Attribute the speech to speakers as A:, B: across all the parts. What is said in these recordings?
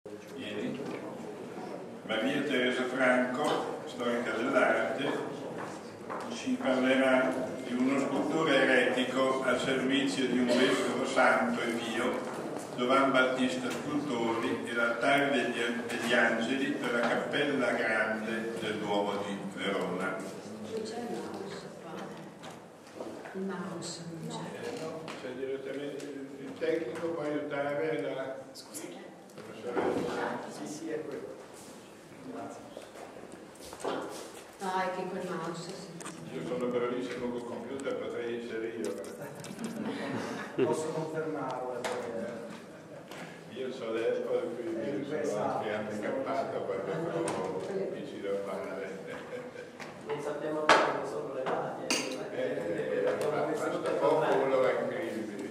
A: ieri. Maria Teresa Franco, storica dell'arte, ci parlerà di uno scultore eretico al servizio di un vescovo santo e pio, Giovan Battista Scultori, e l'altare degli angeli per la cappella grande del Duomo di Verona.
B: Non c'è il mouse qua. Il mouse non c'è.
A: No, c'è direttamente il tecnico, può aiutare la professoressa.
C: Sì, è quello. Grazie.
B: No, è che quel mouse
A: Io sono bravissimo col computer, potrei essere io.
C: Posso confermarlo.
A: Io so l'ESPO e quindi sono anche handicappato quando è difficile da fare.
C: Non sappiamo che sono le varie.
A: Basta poco uno va in crisi.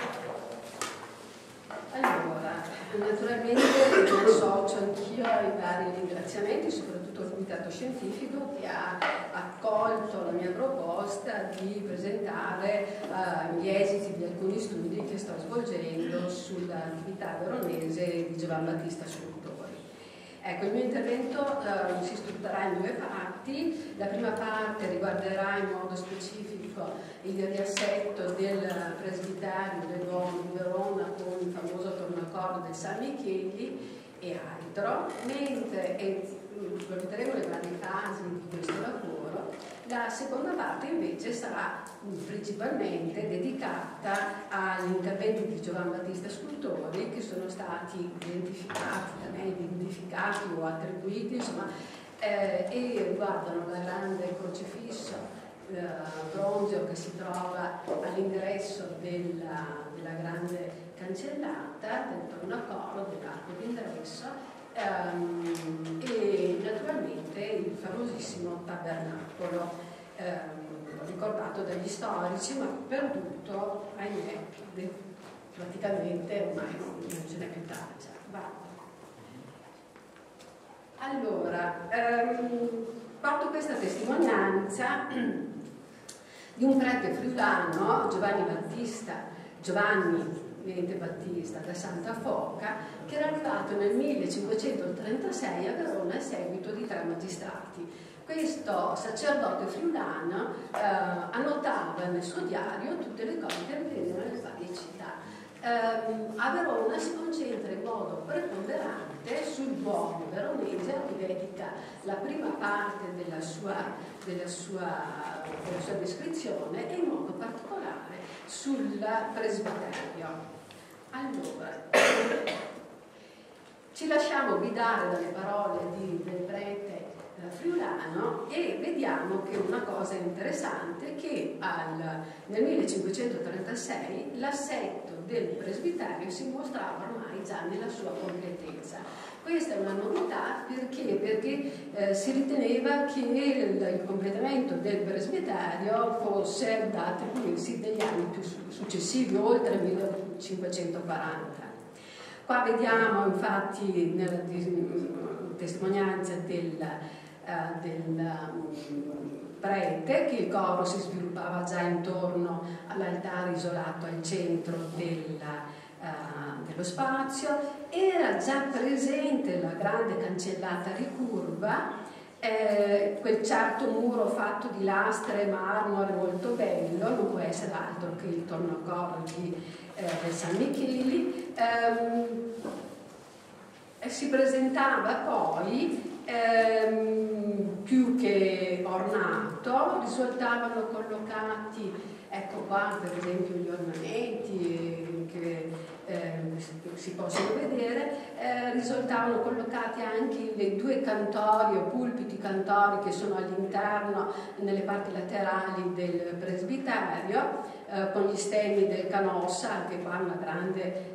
B: Allora, naturalmente mi associo anch'io ai vari ringraziamenti, soprattutto al Comitato Scientifico che ha accolto la mia proposta di presentare gli esiti di alcuni studi che sto svolgendo sull'attività veronese di Giovan Battista Scultori. Ecco, il mio intervento si strutturerà in due parti. La prima parte riguarderà in modo specifico il riassetto del presbiterio del Duomo di Verona con il famoso tornacorno del San Micheli e altro, mentre valuteremo le varie fasi di questo lavoro. La seconda parte invece sarà principalmente dedicata agli interventi di Giovan Battista Scultori che sono stati identificati da me, identificati o attribuiti, insomma, e riguardano la grande crocifisso bronzeo che si trova all'ingresso della grande cancellata, del tornacorno, dell'arco d'ingresso, e naturalmente il famosissimo tabernacolo ricordato dagli storici ma perduto, ahimè, praticamente ormai non ce n'è più traccia. Allora, porto questa testimonianza di un prete friulano, Giovanni Battista da Santa Foca, che era arrivato nel 1536 a Verona a seguito di 3 magistrati. Questo sacerdote friulano annotava nel suo diario tutte le cose che avvenivano nelle varie città. A Verona si concentra in modo preponderante sul Duomo veronese, a cui dedica la prima parte della sua descrizione, e in modo particolare sul presbiterio. Allora, ci lasciamo guidare dalle parole del prete friulano e vediamo che una cosa interessante è che nel 1536 l'assetto del presbiterio si mostrava ormai già nella sua completezza. Questa è una novità perché si riteneva che il completamento del presbiterio fosse da attribuirsi degli anni più successivi, oltre 1540. Qua vediamo infatti nella testimonianza del prete che il coro si sviluppava già intorno all'altare isolato al centro dello spazio. Era già presente la grande cancellata ricurva, quel certo muro fatto di lastre e marmore molto bello, non può essere altro che il tornacorno del San Micheli. Si presentava poi più che ornato, risultavano collocati, ecco qua per esempio gli ornamenti che si possono vedere, risultavano collocati anche le 2 cantori o pulpiti cantori che sono all'interno, nelle parti laterali del presbiterio, con gli stemmi del canossa, anche qua una grande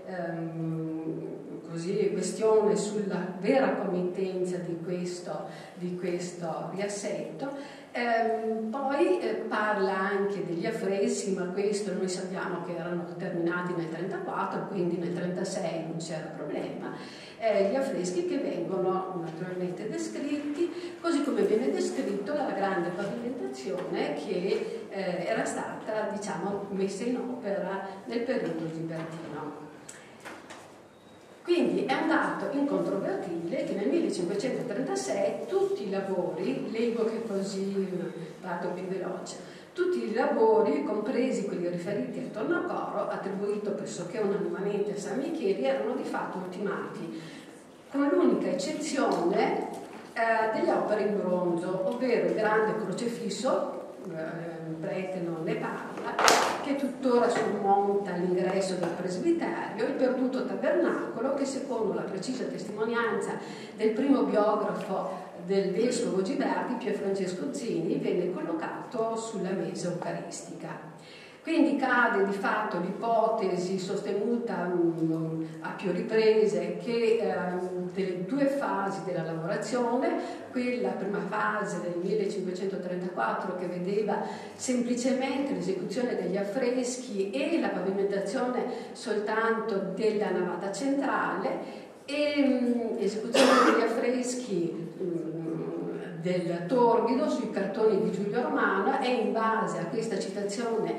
B: questione sulla vera committenza di questo riassetto. Poi parla anche degli affreschi, ma questo noi sappiamo che erano terminati nel 1934, quindi nel 1936 non c'era problema. Gli affreschi che vengono naturalmente descritti, così come viene descritto la grande pavimentazione che era stata, diciamo, messa in opera nel periodo ghibertino. Quindi è un dato incontrovertibile che nel 1536 tutti i lavori, leggo che così vado più veloce, tutti i lavori, compresi quelli riferiti al tornacoro, attribuito pressoché unanimemente a San Michele, erano di fatto ultimati, con l'unica eccezione delle opere in bronzo, ovvero il grande crocefisso, il prete non ne parla, che tuttora sormonta all'ingresso del presbiterio, il perduto tabernacolo che, secondo la precisa testimonianza del primo biografo del vescovo Giberti, Pier Francesco Zini, venne collocato sulla mesa eucaristica. Quindi cade di fatto l'ipotesi sostenuta a più riprese che delle due fasi della lavorazione, quella prima fase del 1534 che vedeva semplicemente l'esecuzione degli affreschi e la pavimentazione soltanto della navata centrale, e esecuzione degli affreschi del torbido sui cartoni di Giulio Romano, e in base a questa citazione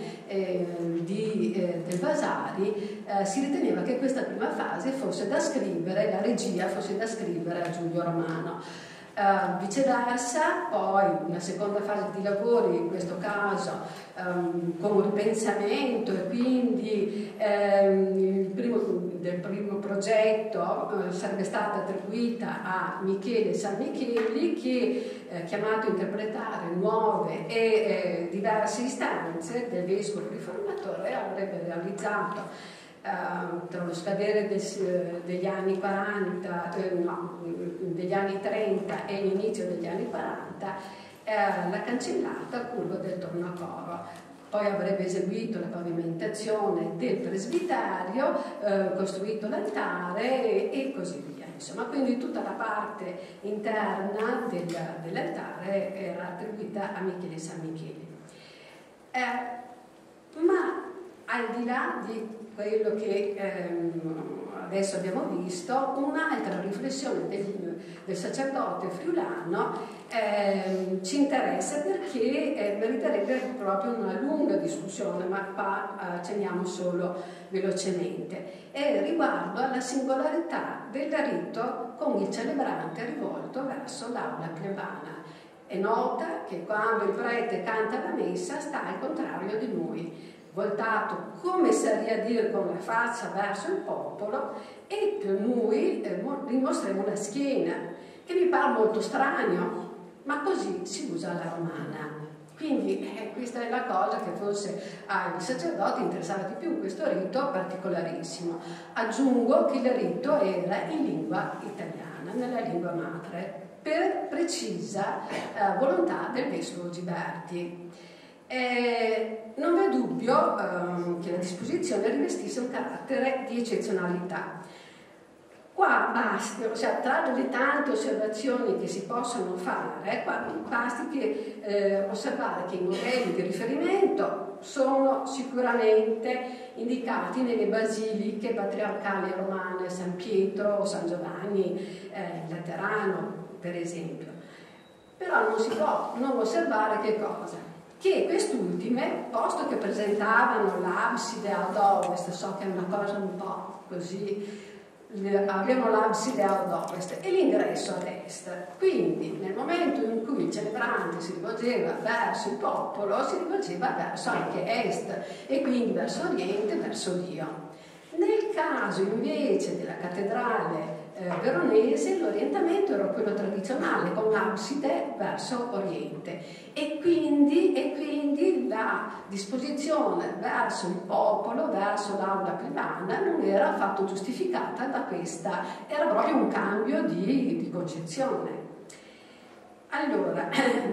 B: del Vasari si riteneva che questa prima fase fosse da scrivere, la regia fosse da scrivere a Giulio Romano. Viceversa, poi una seconda fase di lavori, in questo caso con un ripensamento, e quindi del primo progetto sarebbe stata attribuita a Michele San Micheli, che chiamato a interpretare nuove e diverse istanze del vescovo riformatore avrebbe realizzato tra lo scadere degli anni 40, degli anni 30 e l'inizio degli anni 40, la cancellata curva del tornacoro. Poi avrebbe eseguito la pavimentazione del presbiterio, costruito l'altare e così via. Insomma, quindi tutta la parte interna dell'altare era attribuita a Michele San Michele. Ma al di là di quello che adesso abbiamo visto, un'altra riflessione del sacerdote friulano ci interessa, perché meriterebbe proprio una lunga discussione, ma qua accenniamo solo velocemente, e riguardo alla singolarità del rito con il celebrante rivolto verso l'aula plebana. È nota che quando il prete canta la messa sta al contrario di lui, voltato come sarebbe a dire con la faccia verso il popolo, e noi dimostriamo la schiena, che mi pare molto strano, ma così si usa alla romana. Quindi questa è la cosa che forse ai sacerdoti interessava di più, questo rito particolarissimo. Aggiungo che il rito era in lingua italiana, nella lingua madre, per precisa volontà del vescovo Giberti. Non vi è dubbio che la disposizione rivestisse un carattere di eccezionalità. Qua tra le tante osservazioni che si possono fare, qua basti che osservare che i modelli di riferimento sono sicuramente indicati nelle basiliche patriarcali romane, San Pietro, San Giovanni, Laterano, per esempio. Però non si può non osservare che cosa? Che quest'ultime, posto che presentavano l'abside ad ovest, so che è una cosa un po' così, abbiamo l'abside ad ovest e l'ingresso ad est, quindi nel momento in cui il celebrante si rivolgeva verso il popolo, si rivolgeva verso anche est, e quindi verso oriente, verso Dio. Nel caso invece della cattedrale veronese, l'orientamento era quello tradizionale, con l'abside verso oriente, e quindi la disposizione verso il popolo, verso l'aula plebana, non era affatto giustificata da questa, era proprio un cambio di concezione. Allora,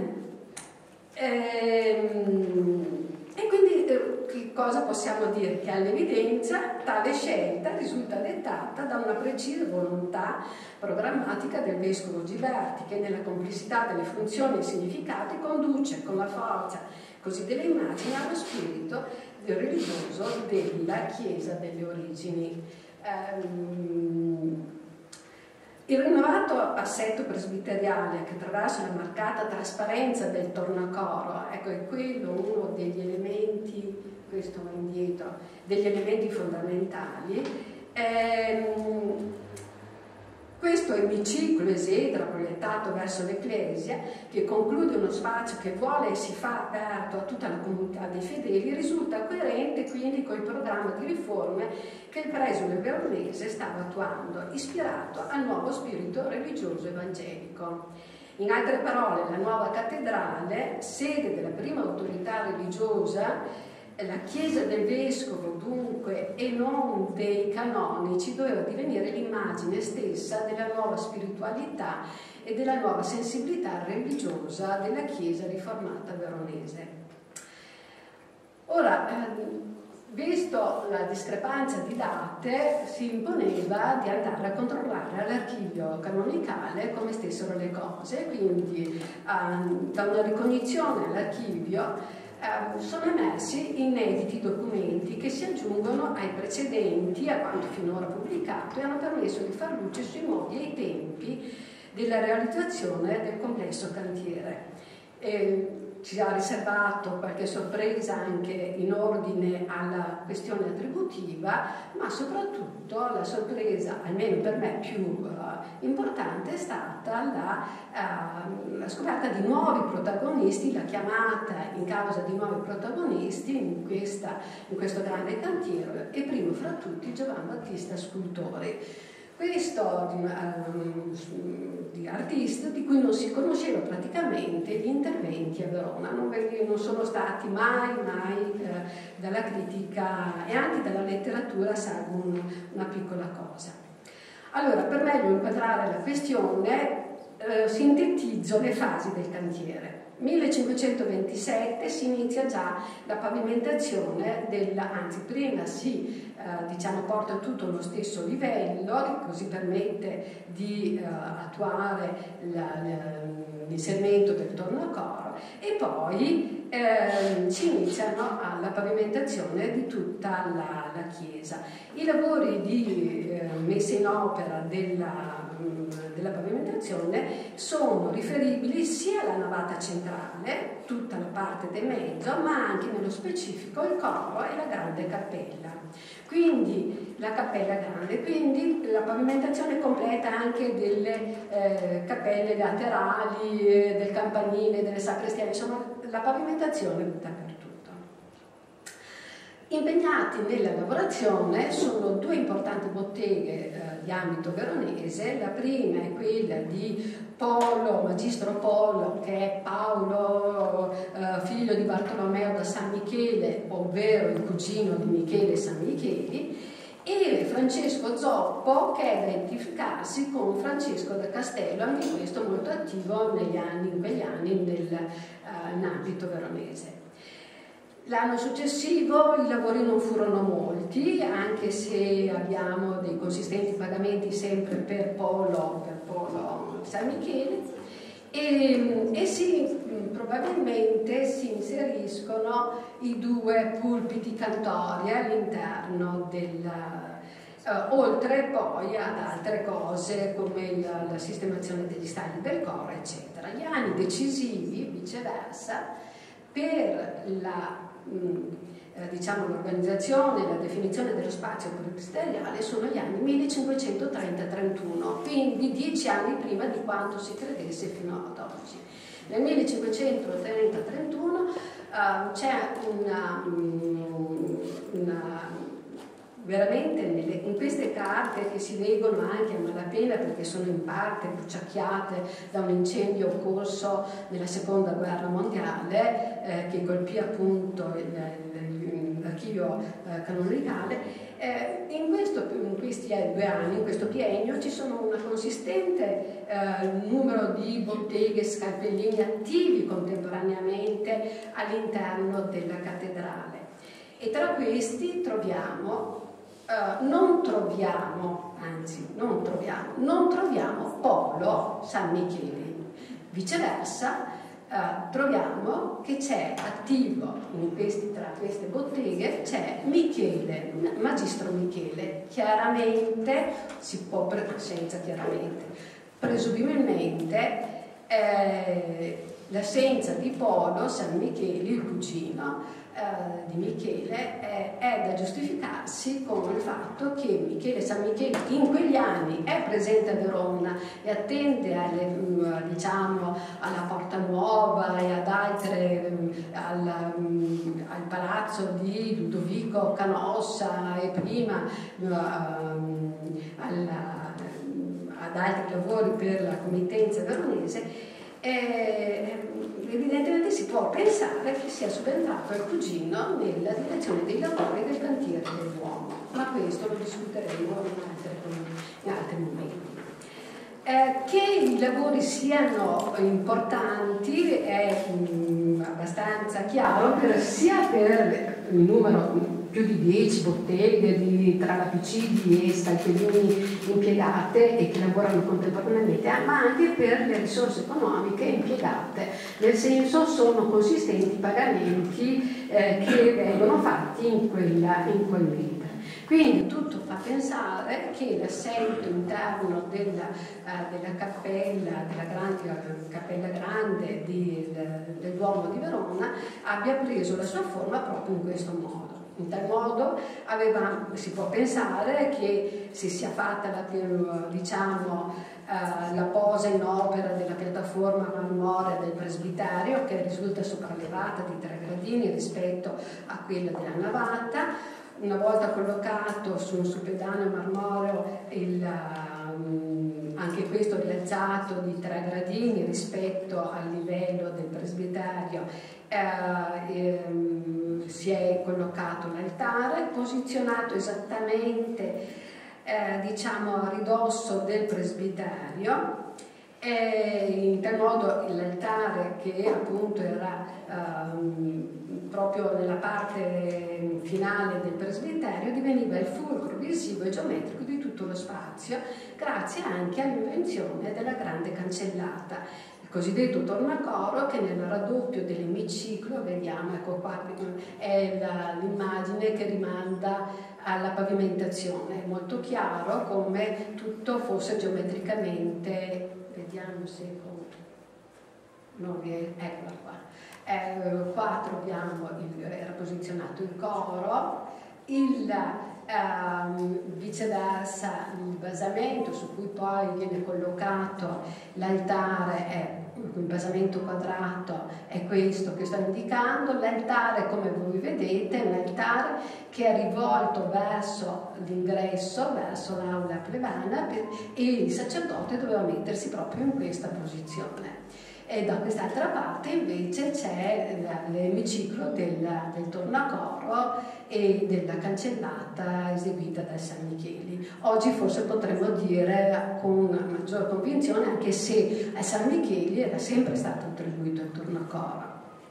B: e quindi che cosa possiamo dire? Che all'evidenza tale scelta risulta dettata da una precisa volontà programmatica del vescovo Giberti, che nella complessità delle funzioni e significati conduce con la forza così delle immagini allo spirito del religioso della Chiesa delle origini. Il rinnovato assetto presbiteriale, che attraverso la marcata trasparenza del tornacoro, ecco, è quello uno degli elementi, questo va indietro, degli elementi fondamentali, Questo emiciclo esedra proiettato verso l'Ecclesia, che conclude uno spazio che vuole e si fa aperto a tutta la comunità dei fedeli, risulta coerente quindi con il programma di riforme che il presule veronese stava attuando, ispirato al nuovo spirito religioso evangelico. In altre parole, la nuova cattedrale, sede della prima autorità religiosa, la chiesa del vescovo dunque e non dei canonici, doveva divenire l'immagine stessa della nuova spiritualità e della nuova sensibilità religiosa della chiesa riformata veronese. Ora, visto la discrepanza di date, si imponeva di andare a controllare all'archivio canonicale come stessero le cose, quindi da una ricognizione all'archivio sono emersi inediti documenti che si aggiungono ai precedenti, a quanto finora pubblicato, e hanno permesso di far luce sui modi e i tempi della realizzazione del complesso cantiere. Ci ha riservato qualche sorpresa anche in ordine alla questione attributiva, ma soprattutto la sorpresa, almeno per me più importante, è stata la scoperta di nuovi protagonisti, la chiamata in causa di nuovi protagonisti in questo grande cantiere, e primo fra tutti Giovan Battista Scultori. Questo di artista di cui non si conosceva praticamente gli interventi a Verona, non sono stati mai dalla critica e anche dalla letteratura, salvo una piccola cosa. Allora, per meglio inquadrare la questione, sintetizzo le fasi del cantiere. 1527 si inizia già la pavimentazione anzi prima si porta tutto allo stesso livello, così permette di attuare l'inserimento del tornacoro, e poi si iniziano alla pavimentazione di tutta la chiesa. I lavori di messa in opera della pavimentazione sono riferibili sia alla navata centrale, tutta la parte del mezzo, ma anche nello specifico il coro e la grande cappella. Quindi la cappella grande, quindi la pavimentazione completa anche delle cappelle laterali, del campanile, delle sacrestie, insomma la pavimentazione dappertutto. Impegnati nella lavorazione sono due importanti botteghe di ambito veronese. La prima è quella di Polo, Magistro Polo, che è Paolo, figlio di Bartolomeo da San Michele, ovvero il cugino di Michele San Micheli, e Francesco Zoppo, che è da identificarsi con Francesco da Castello, anche questo molto attivo in quegli anni in ambito veronese. L'anno successivo i lavori non furono molti, anche se abbiamo dei consistenti pagamenti sempre per Polo San Michele, e probabilmente si inseriscono i due pulpiti cantori all'interno oltre poi ad altre cose come la sistemazione degli stagli del coro, eccetera. Gli anni decisivi, viceversa, per l'organizzazione e la definizione dello spazio presbiteriale sono gli anni 1530-31, quindi 10 anni prima di quanto si credesse fino ad oggi. Nel 1530-31 c'è veramente in queste carte, che si leggono anche a malapena perché sono in parte bruciacchiate da un incendio occorso nella seconda guerra mondiale, che colpì appunto l'archivio canonicale, in questi 2 anni, in questo biennio, ci sono un consistente numero di botteghe, scalpellini attivi contemporaneamente all'interno della cattedrale, e tra questi non troviamo Polo San Michele. Viceversa, troviamo che c'è attivo tra queste botteghe c'è Michele, Magistro Michele. Chiaramente, senza chiaramente, presumibilmente l'assenza di Polo San Michele, il cugino di Michele, è da giustificarsi con il fatto che San Michele in quegli anni è presente a Verona e attende diciamo, alla Porta Nuova e ad altre, al palazzo di Ludovico Canossa e prima ad altri lavori per la committenza veronese. Evidentemente si può pensare che sia subentrato il cugino nella direzione dei lavori del cantiere del Duomo, ma questo lo discuteremo in altri momenti. Che i lavori siano importanti è abbastanza chiaro, sia per il numero, più di 10 botteghe tra lapicidi e scalpellini impiegate e che lavorano contemporaneamente, ma anche per le risorse economiche impiegate, nel senso sono consistenti i pagamenti che vengono fatti in quel mentre. Quindi tutto fa pensare che l'assetto interno della cappella, cappella grande del Duomo di Verona abbia preso la sua forma proprio in questo modo. In tal modo si può pensare che si sia fatta la posa in opera della piattaforma marmorea del presbiterio, che risulta sopraelevata di 3 gradini rispetto a quella della navata. Una volta collocato su un suppedáneo marmoreo, anche questo rialzato di 3 gradini rispetto al livello del presbiterio, si è collocato l'altare, posizionato esattamente diciamo a ridosso del presbiterio. In tal modo l'altare, che appunto era proprio nella parte finale del presbiterio, diveniva il fulcro visivo e geometrico di tutto lo spazio, grazie anche all'invenzione della grande cancellata, il cosiddetto tornacoro, che nel raddoppio dell'emiciclo, vediamo, ecco qua è l'immagine che rimanda alla pavimentazione. È molto chiaro come tutto fosse geometricamente, vediamo se eccola qua. Qua troviamo, era posizionato il coro, viceversa il basamento su cui poi viene collocato l'altare è il basamento quadrato, è questo che sto indicando. L'altare, come voi vedete, è un altare che è rivolto verso l'ingresso, verso l'aula plebana, e il sacerdote doveva mettersi proprio in questa posizione. E da quest'altra parte invece c'è l'emiciclo del tornacoro e della cancellata eseguita da San Michele. Oggi forse potremmo dire con maggior convinzione, anche se a San Michele era sempre stato attribuito il tornacoro.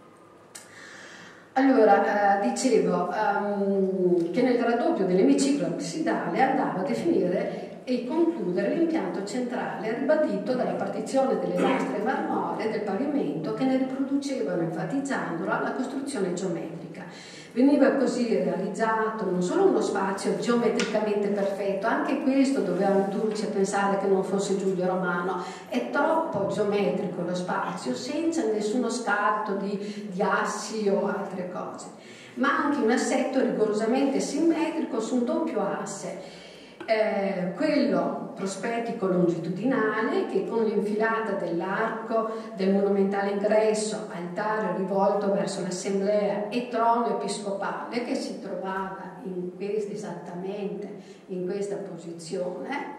B: Allora, dicevo che nel raddoppio dell'emiciclo absidale andava a definire e concludere l'impianto centrale, ribadito dalla partizione delle lastre marmoree del pavimento che ne riproducevano, enfatizzandolo, la costruzione geometrica. Veniva così realizzato non solo uno spazio geometricamente perfetto, anche questo doveva indurci a pensare che non fosse Giulio Romano, è troppo geometrico lo spazio, senza nessuno scarto di assi o altre cose, ma anche un assetto rigorosamente simmetrico su un doppio asse, quello prospettico longitudinale, che con l'infilata dell'arco del monumentale ingresso, altare rivolto verso l'assemblea, e trono episcopale che si trovava esattamente in questa posizione.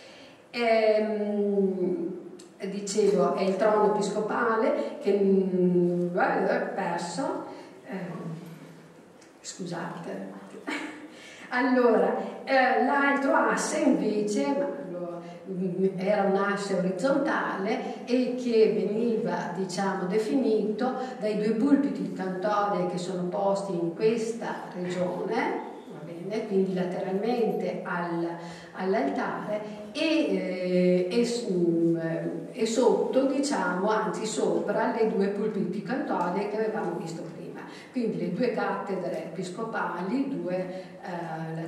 B: Dicevo, è il trono episcopale che è perso, scusate. Allora, l'altro asse invece era un asse orizzontale e che veniva, diciamo, definito dai 2 pulpiti di cantorie che sono posti in questa regione, va bene, quindi lateralmente all'altare, e sotto, diciamo, anzi sopra le 2 pulpiti cantorie che avevamo visto prima. Quindi le 2 cattedre episcopali, 2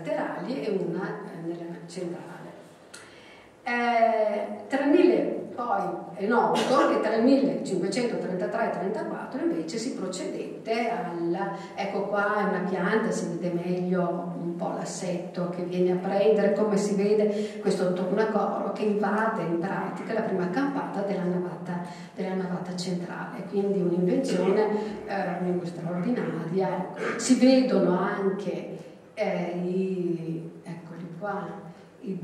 B: laterali e una nella centrale. Tra mille Poi è noto che tra il 1533 e 34 invece si procedette ecco qua è una pianta, si vede meglio un po' l'assetto che viene a prendere, come si vede questo tornacoro che invade in pratica la prima campata della navata centrale, quindi un'invenzione straordinaria. Si vedono anche eccoli qua, i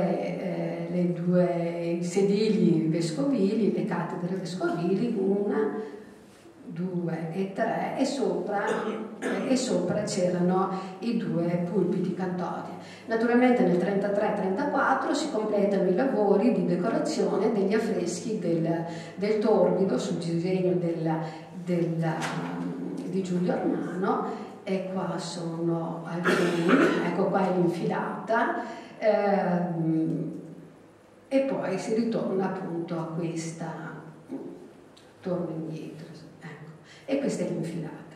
B: sedili vescovili, le cattedre vescovili, 1, 2 e 3, e sopra c'erano i 2 pulpiti cantori. Naturalmente nel 33-34 si completano i lavori di decorazione degli affreschi del Torbido sul disegno di Giulio Armano, e qua sono alcuni, ecco qua è l'infilata. E poi si ritorna appunto a questa, torno indietro, ecco, e questa è l'infilata.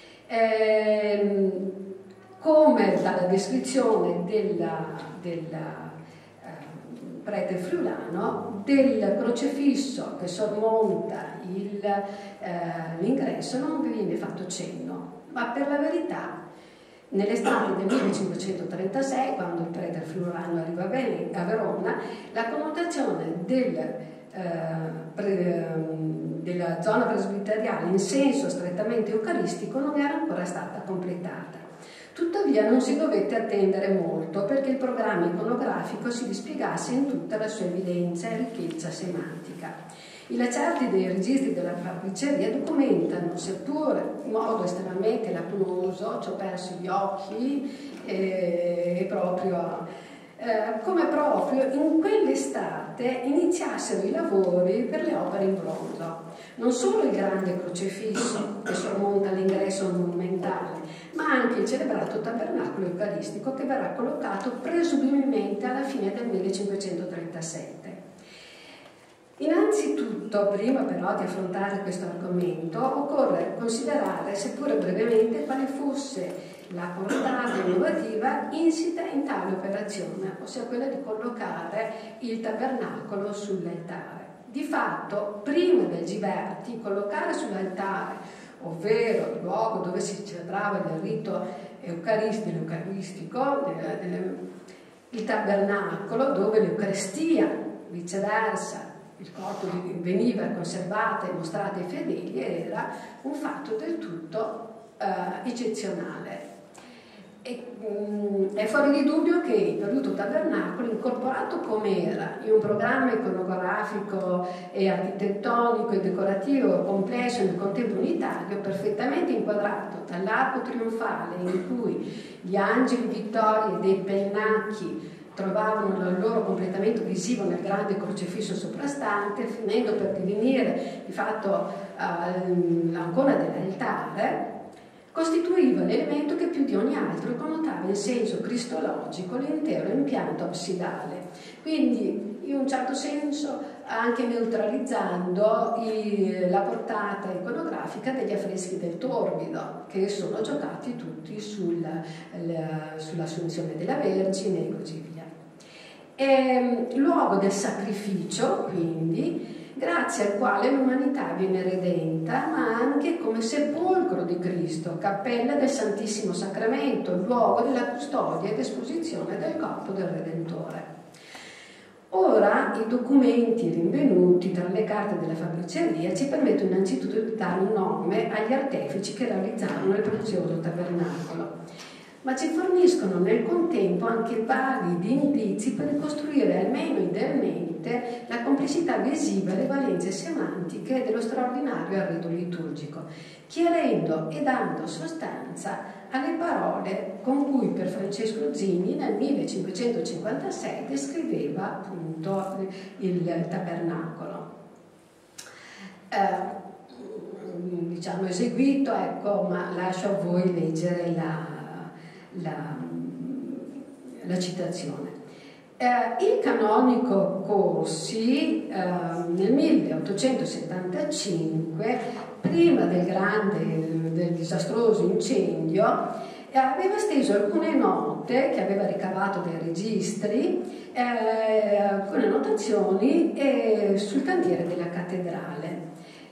B: Come dalla descrizione del prete friulano, del crocefisso che sormonta l'ingresso non viene fatto cenno, ma per la verità nell'estate del 1536, quando il prete friulano arriva a Verona, la connotazione della zona presbiteriale in senso strettamente eucaristico non era ancora stata completata. Tuttavia non si dovette attendere molto perché il programma iconografico si dispiegasse in tutta la sua evidenza e ricchezza semantica. I lacerti dei registri della fabbriceria documentano, seppur in modo estremamente lacunoso, ci ho perso gli occhi, come proprio in quell'estate iniziassero i lavori per le opere in bronzo. Non solo il grande crocefisso che sormonta l'ingresso monumentale, ma anche il celebrato tabernacolo eucaristico che verrà collocato presumibilmente alla fine del 1537. Innanzitutto, prima però di affrontare questo argomento, occorre considerare, seppure brevemente, quale fosse la portata innovativa insita in tale operazione, ossia quella di collocare il tabernacolo sull'altare. Di fatto, prima del Giberti, collocare sull'altare, ovvero il luogo dove si celebrava il rito eucaristico, il tabernacolo, dove l'Eucaristia, viceversa, il corpo veniva conservato e mostrato ai fedeli, era un fatto del tutto eccezionale. È fuori di dubbio che il perduto tabernacolo, incorporato come era in un programma iconografico e architettonico e decorativo complesso nel contempo unitario, perfettamente inquadrato dall'arco trionfale in cui gli angeli vittorie dei pennacchi trovavano il loro completamento visivo nel grande crocefisso soprastante, finendo per divenire di fatto l'ancona dell'altare, costituiva l'elemento che più di ogni altro connotava in senso cristologico l'intero impianto absidale, quindi in un certo senso anche neutralizzando la portata iconografica degli affreschi del Torbido, che sono giocati tutti sull'Assunzione della Vergine e così via. Luogo del sacrificio, quindi, grazie al quale l'umanità viene redenta, ma anche come sepolcro di Cristo, cappella del Santissimo Sacramento, luogo della custodia ed esposizione del corpo del Redentore. Ora i documenti rinvenuti tra le carte della fabbriceria ci permettono innanzitutto di dare un nome agli artefici che realizzarono il prezioso tabernacolo, ma ci forniscono nel contempo anche validi indizi per ricostruire almeno idealmente la complessità visiva e le valenze semantiche dello straordinario arredo liturgico, chiarendo e dando sostanza alle parole con cui per Francesco Zini nel 1556 descriveva appunto il tabernacolo. Diciamo eseguito, ecco, ma lascio a voi leggere la citazione. Il canonico Corsi nel 1875, prima del disastroso incendio, e aveva steso alcune note che aveva ricavato dai registri, alcune annotazioni sul cantiere della cattedrale,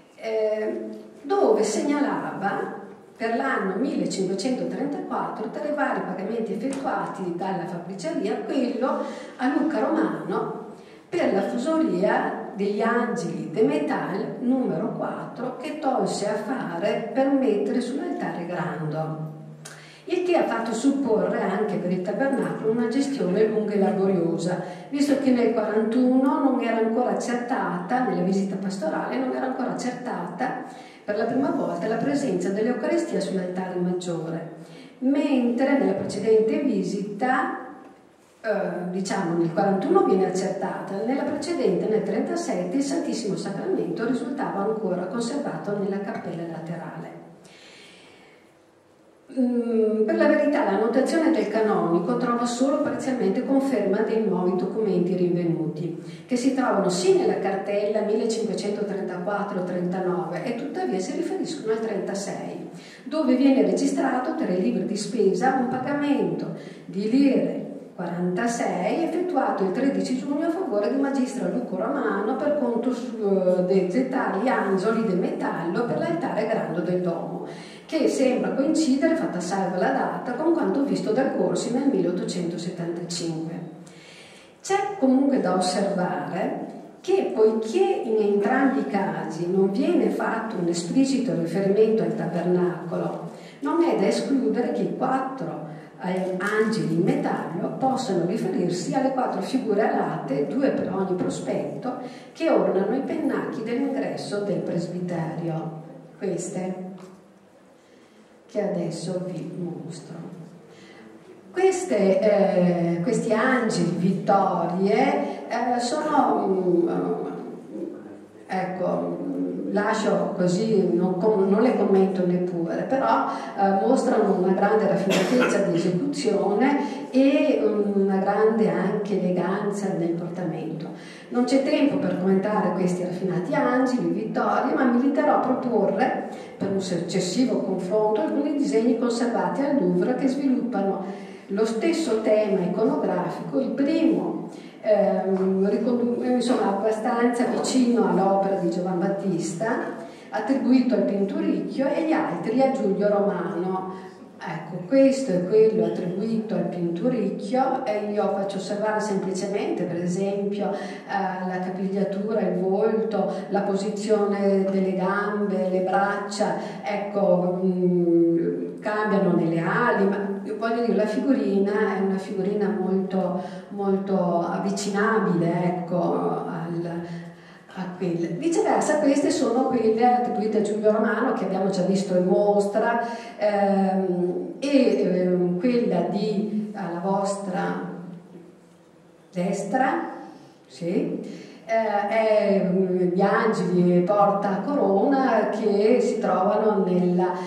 B: dove segnalava per l'anno 1534 tra i vari pagamenti effettuati dalla fabbriceria quello a Luca Romano per la fusoria degli angeli de metal numero 4 che tolse a fare per mettere sull'altare grande, il che ha fatto supporre anche per il tabernacolo una gestione lunga e laboriosa, visto che nel 41 non era ancora accertata, nella visita pastorale non era ancora accertata per la prima volta la presenza dell'Eucaristia sull'altare maggiore, mentre nella precedente visita, diciamo nel 41 viene accertata, nella precedente, nel 37, il Santissimo Sacramento risultava ancora conservato nella cappella laterale. Per la verità la notazione del canonico trova solo parzialmente conferma dei nuovi documenti rinvenuti, che si trovano sì nella cartella 1534-39 e tuttavia si riferiscono al 36, dove viene registrato tra i libri di spesa un pagamento di lire 46 effettuato il 13 giugno a favore di Magistra Luca Romano per conto dei dettagli angeli del metallo per l'altare grande del Domo, che sembra coincidere, fatta salva la data, con quanto visto dal Corsi nel 1875. C'è comunque da osservare che, poiché in entrambi i casi non viene fatto un esplicito riferimento al tabernacolo, non è da escludere che i 4 angeli in metallo possano riferirsi alle 4 figure alate, 2 per ogni prospetto, che ornano i pennacchi dell'ingresso del presbiterio. Queste che adesso vi mostro. Questi angeli vittorie sono, ecco, lascio così, non le commento neppure, però mostrano una grande raffinatezza di esecuzione e una grande anche eleganza nel portamento. Non c'è tempo per commentare questi raffinati angeli, vittorie, ma mi limiterò a proporre, per un successivo confronto, alcuni disegni conservati al Louvre che sviluppano lo stesso tema iconografico, il primo insomma abbastanza vicino all'opera di Giovan Battista, attribuito al Pinturicchio, e gli altri a Giulio Romano. Ecco, questo è quello attribuito al Pinturicchio e io faccio osservare semplicemente, per esempio, la capigliatura, il volto, la posizione delle gambe, le braccia, ecco, cambiano nelle ali, ma voglio dire, la figurina è una figurina molto, molto avvicinabile, ecco, a quelle. Viceversa, queste sono quelle attribuite a Giulio Romano che abbiamo già visto in mostra, quella alla vostra destra, sì, è gli angeli porta corona che si trovano che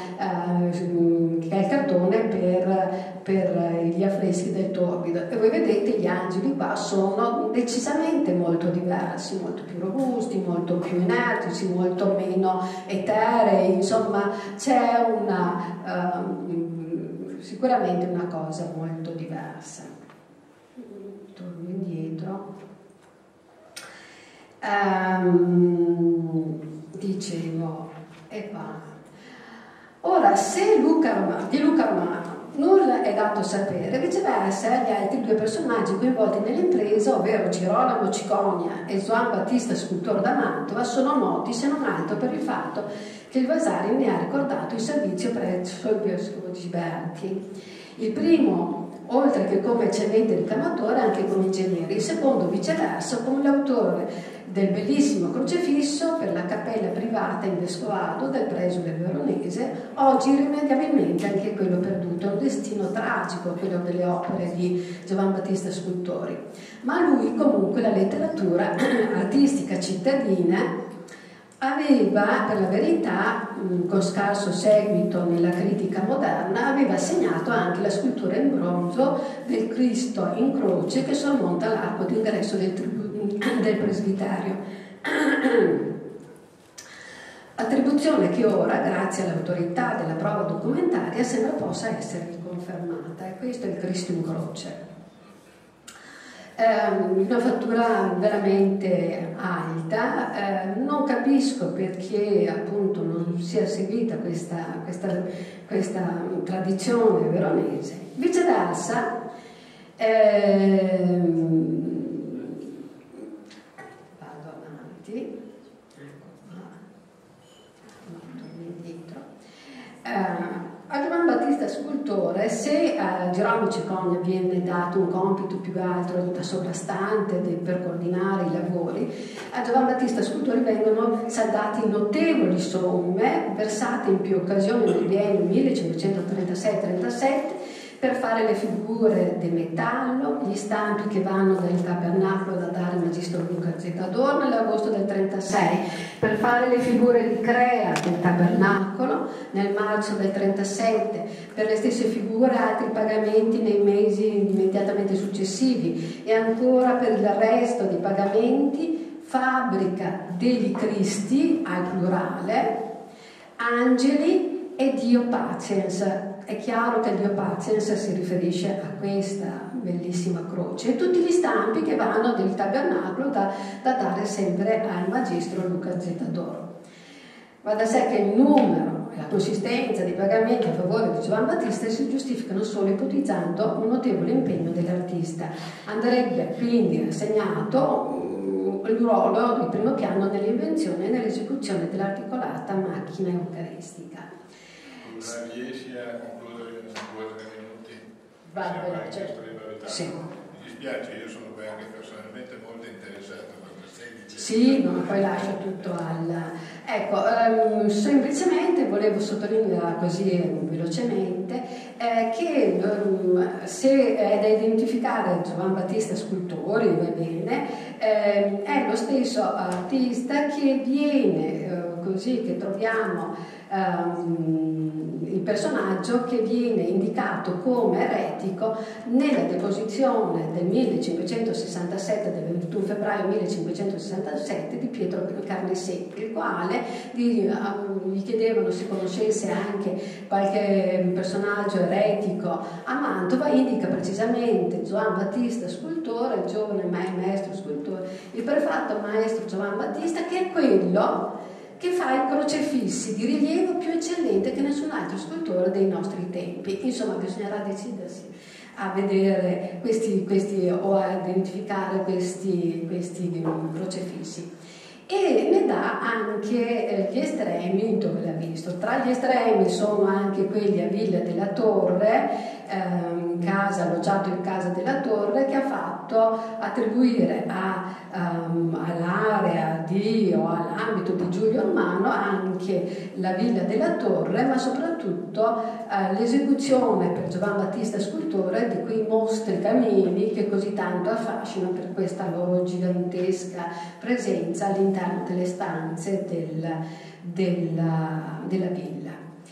B: è il cartone per gli affreschi del Torbido, e voi vedete gli angeli qua sono decisamente molto diversi, molto più robusti, molto più energici, molto meno eterei, insomma c'è sicuramente una cosa molto diversa. Torno indietro. Dicevo, e qua. Ora, se di Luca Romano nulla è dato sapere, viceversa gli altri 2 personaggi coinvolti nell'impresa, ovvero Girolamo Ciconia e Giovan Battista Scultore da Mantova, sono noti se non altro per il fatto che il Vasari ne ha ricordato il servizio presso il vescovo Gisberti. Il primo, oltre che come eccellente ricamatore, anche come ingegnere; il secondo, viceversa, come l'autore del bellissimo crocefisso per la cappella privata in vescovado del presule veronese, oggi irrimediabilmente anche quello perduto. È un destino tragico quello delle opere di Giovan Battista Scultori, ma lui comunque la letteratura artistica cittadina aveva, per la verità, con scarso seguito nella critica moderna, aveva segnato anche la scultura in bronzo del Cristo in croce che sormonta l'arco d'ingresso del presbiterio. attribuzione che ora, grazie all'autorità della prova documentaria, sembra possa essere riconfermata, e questo è il Cristo in croce. Una fattura veramente alta, non capisco perché appunto non sia seguita questa tradizione veronese. Viceversa, vado avanti, indietro. A Giovan Battista scultore, se a Girolamo Cicogna viene dato un compito più altro da sovrastante per coordinare i lavori, a Giovan Battista scultore vengono saldati notevoli somme versate in più occasioni nel biennio 1536-37 per fare le figure di metallo, gli stampi che vanno dal tabernacolo da dare al magistro Luca Zettador nell'agosto del 36, per fare le figure di Crea del tabernacolo nel marzo del 37, per le stesse figure altri pagamenti nei mesi immediatamente successivi, e ancora per il resto dei pagamenti fabbrica degli Cristi al plurale, angeli e Dio Paziens. È chiaro che Dio Paziens si riferisce a questa bellissima croce, e tutti gli stampi che vanno del tabernacolo da dare sempre al magistro Luca Zettador. Va da sé che il numero e la consistenza dei pagamenti a favore di Giovan Battista si giustificano solo ipotizzando un notevole impegno dell'artista. Andrebbe quindi assegnato il ruolo di primo piano nell'invenzione e nell'esecuzione dell'articolata macchina eucaristica.
A: Riesci a concludere in 2 o 3 minuti?
B: Va bene, certo. Sì.
A: Mi dispiace, io sono anche personalmente molto interessato a cosa stai dicendo.
B: Sì, ma poi lascio tutto al... Ecco, semplicemente volevo sottolineare così velocemente che se è da identificare Giovan Battista scultore, va bene, è lo stesso artista che viene, così che troviamo il personaggio che viene indicato come eretico nella deposizione del 1567, del 21 febbraio 1567 di Pietro Carnesecchi, il quale gli chiedevano se conoscesse anche qualche personaggio eretico a Mantova. Indica precisamente Giovan Battista scultore, il giovane maestro scultore, il prefatto maestro Giovan Battista, che è quello che fa i crocefissi di rilievo più eccellente che nessun altro scultore dei nostri tempi. Insomma, bisognerà decidersi a vedere questi o a identificare questi crocefissi. E ne dà anche gli estremi dove l'ha visto. Tra gli estremi sono anche quelli a Villa della Torre, alloggiato in casa della Torre, che ha fatto attribuire all'area o all'ambito di Giulio Romano anche la Villa della Torre, ma soprattutto l'esecuzione per Giovan Battista scultore di quei mostri camini che così tanto affascinano per questa loro gigantesca presenza all'interno delle stanze della villa.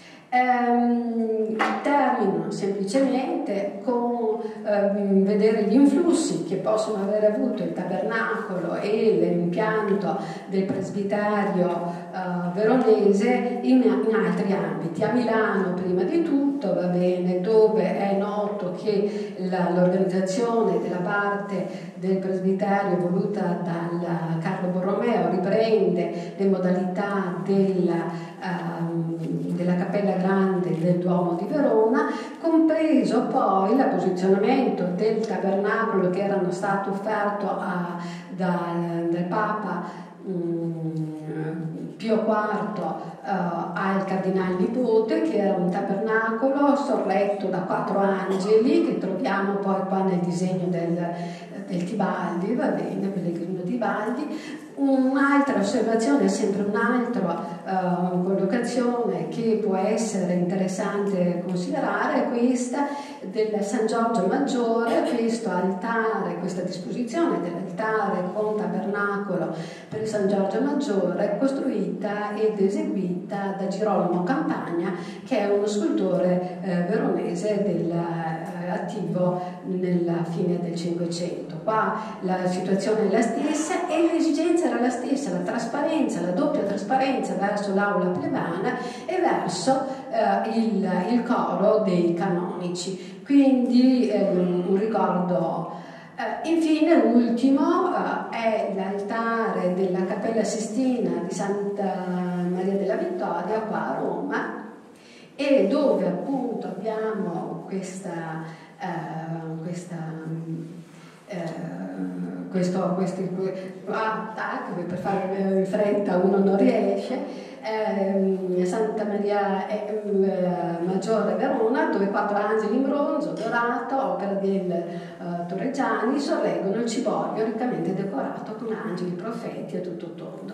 B: Termino semplicemente con vedere gli influssi che possono aver avuto il tabernacolo e l'impianto del presbiterio veronese in altri ambiti. A Milano prima di tutto, va bene, dove è noto che l'organizzazione della parte del presbiterio voluta dal Carlo Borromeo riprende le modalità della Cappella Grande del Duomo di Verona, compreso poi il posizionamento del tabernacolo che era stato offerto dal Papa Pio IV al Cardinale nipote, che era un tabernacolo sorretto da 4 angeli che troviamo poi qua nel disegno del Tibaldi, va bene, Pellegrino Tibaldi. Un'altra osservazione, sempre un'altra collocazione che può essere interessante considerare, è questa del San Giorgio Maggiore, questo altare, questa disposizione dell'altare con tabernacolo per il San Giorgio Maggiore, costruita ed eseguita da Girolamo Campagna, che è uno scultore veronese attivo nella fine del Cinquecento. Qua la situazione è la stessa e l'esigenza era la stessa, la trasparenza, la doppia trasparenza verso l'aula plebana e verso il coro dei canonici. Quindi un ricordo. Infine, ultimo, è l'altare della Cappella Sistina di Santa Maria della Vittoria qua a Roma, e dove appunto abbiamo per fare in fretta uno non riesce, Santa Maria Maggiore Verona, dove 4 angeli in bronzo dorato, opera del Torreggiani, sorreggono il ciborio riccamente decorato con angeli, profeti e tutto tondo.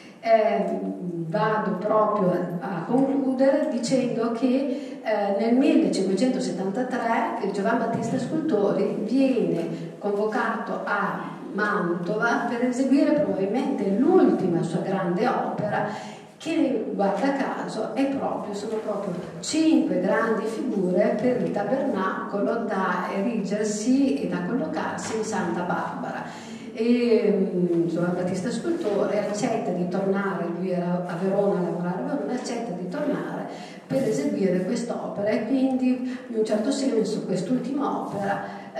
B: Vado proprio a concludere dicendo che nel 1573 Giovan Battista Scultori viene convocato a Mantova per eseguire probabilmente l'ultima sua grande opera, che guarda caso sono proprio 5 grandi figure per il tabernacolo da erigersi e da collocarsi in Santa Barbara. E Giovan Battista Scultore accetta di tornare, lui era a Verona a lavorare a Verona, accetta di tornare per eseguire quest'opera, e quindi in un certo senso quest'ultima opera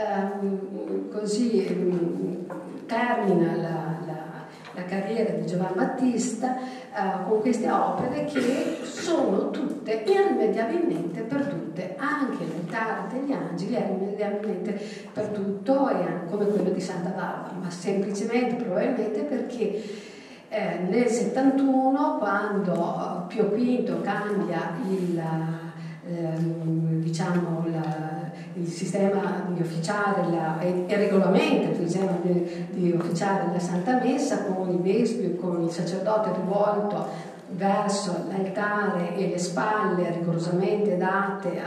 B: così termina la carriera di Giovan Battista con queste opere che sono tutte irrimediabilmente perdute. Anche l'altare degli angeli è irrimediabilmente perduto, come quello di Santa Barbara, ma semplicemente probabilmente perché nel 71, quando Pio V cambia il sistema di officiare e regolamenta il sistema di officiare la Santa Messa, con i vescovi, con il sacerdote rivolto verso l'altare e le spalle rigorosamente date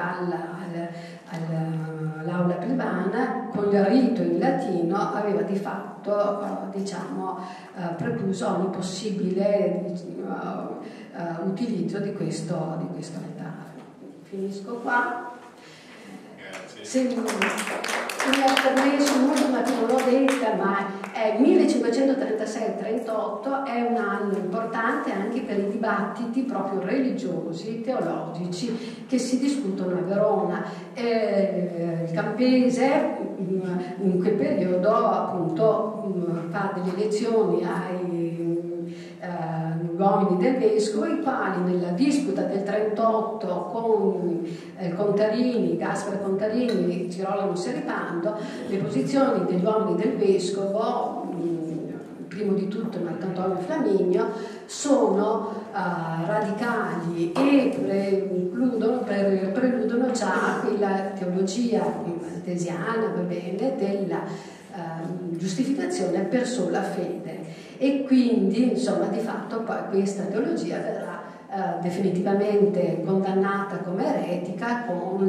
B: all'aula plebana, con il rito in latino, aveva di fatto precluso ogni possibile utilizzo di questo altare. Finisco qua. Se mi ha permesso l'ultima che non l'ho detta, ma è 1536-38, è un anno importante anche per i dibattiti proprio religiosi, teologici, che si discutono a Verona. Il Campese in quel periodo appunto fa delle lezioni ai uomini del vescovo, i quali nella disputa del 38 con Contarini, Gaspare Contarini, Girolamo Seripando, le posizioni degli uomini del vescovo, primo di tutto Marcantonio Flaminio, sono radicali e preludono già a quella teologia tesiana, va bene, della giustificazione per sola fede. E quindi, insomma, di fatto poi questa teologia verrà definitivamente condannata come eretica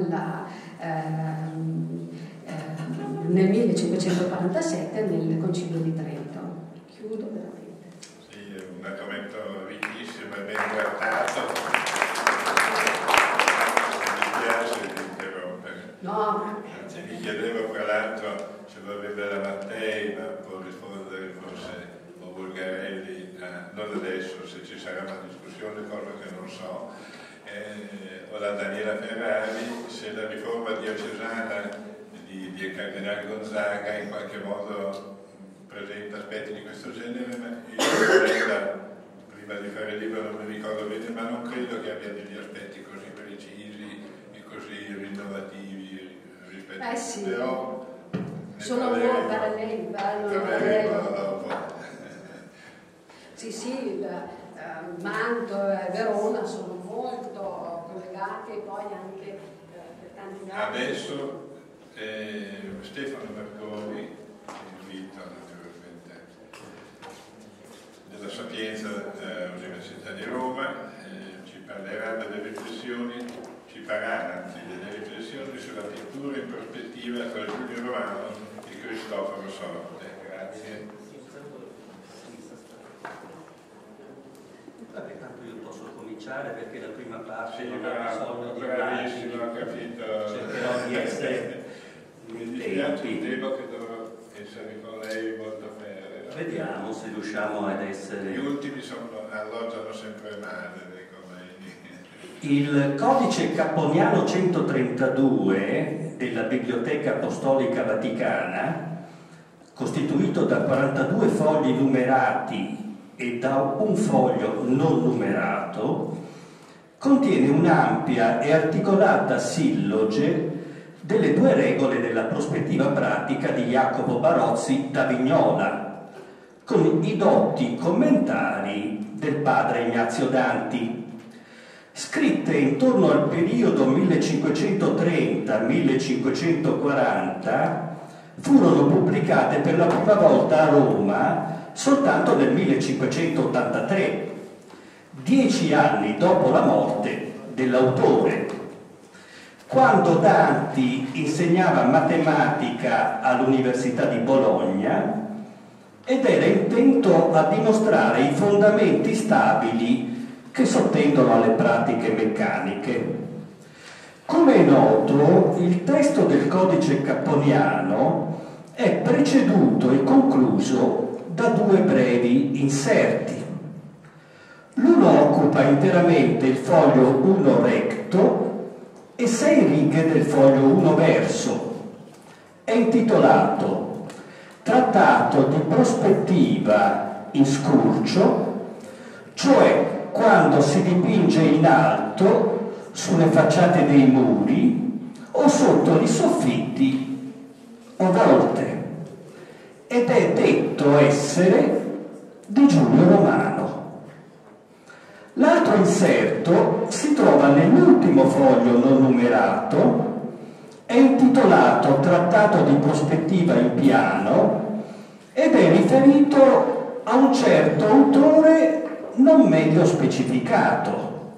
B: nel 1547 nel Concilio di Trento. Chiudo veramente.
A: Sì, è un argomento ricchissimo e ben trattato. Mi piace di interrompere.
B: No.
A: Anzi, mi chiedevo tra l'altro se vorrebbe la Mattei, ma può rispondere forse Bulgarelli, non adesso, se ci sarà una discussione, cosa che non so, o la Daniela Ferrari, se la riforma diocesana di Cardinale Gonzaga in qualche modo presenta aspetti di questo genere, ma io prima di fare il libro non mi ricordo bene, ma non credo che abbia degli aspetti così precisi e così rinnovativi rispetto a
B: sì.
A: però
B: sono molto paralleli.
A: Dopo.
B: Sì, Manto e Verona sono molto collegati, e poi anche per tanti altri.
A: Adesso Stefano Marconi, invito naturalmente della Sapienza Università di Roma, ci farà delle riflessioni sulla pittura in prospettiva tra Giulio Romano e Cristoforo Sorte. Grazie.
D: Tanto io posso cominciare perché la prima parte
A: Sì,
D: non ha bisogno di
A: bravissimo, ho capito.
D: cercherò di essere
A: Mi dispiace, temo che dovrò essere con lei molto ferreo.
D: Vediamo se riusciamo ad
A: Gli
D: essere...
A: ultimi alloggiano sempre male nei commenti.
D: Il codice capponiano 132 della Biblioteca Apostolica Vaticana, costituito da 42 fogli numerati e da un foglio non numerato, contiene un'ampia e articolata silloge delle 2 regole della prospettiva pratica di Jacopo Barozzi da Vignola, con i dotti commentari del padre Ignazio Danti, scritte intorno al periodo 1530-1540, furono pubblicate per la prima volta a Roma soltanto nel 1583, 10 anni dopo la morte dell'autore, quando Danti insegnava matematica all'Università di Bologna ed era intento a dimostrare i fondamenti stabili che sottendono alle pratiche meccaniche. Come è noto, il testo del codice capponiano è preceduto e concluso da 2 brevi inserti. L'uno occupa interamente il foglio 1 recto e 6 righe del foglio 1 verso. È intitolato Trattato di prospettiva in scurcio, cioè quando si dipinge in alto sulle facciate dei muri o sotto i soffitti o volte, ed è detto essere di Giulio Romano. L'altro inserto si trova nell'ultimo foglio non numerato, è intitolato Trattato di prospettiva in piano ed è riferito a un certo autore non meglio specificato.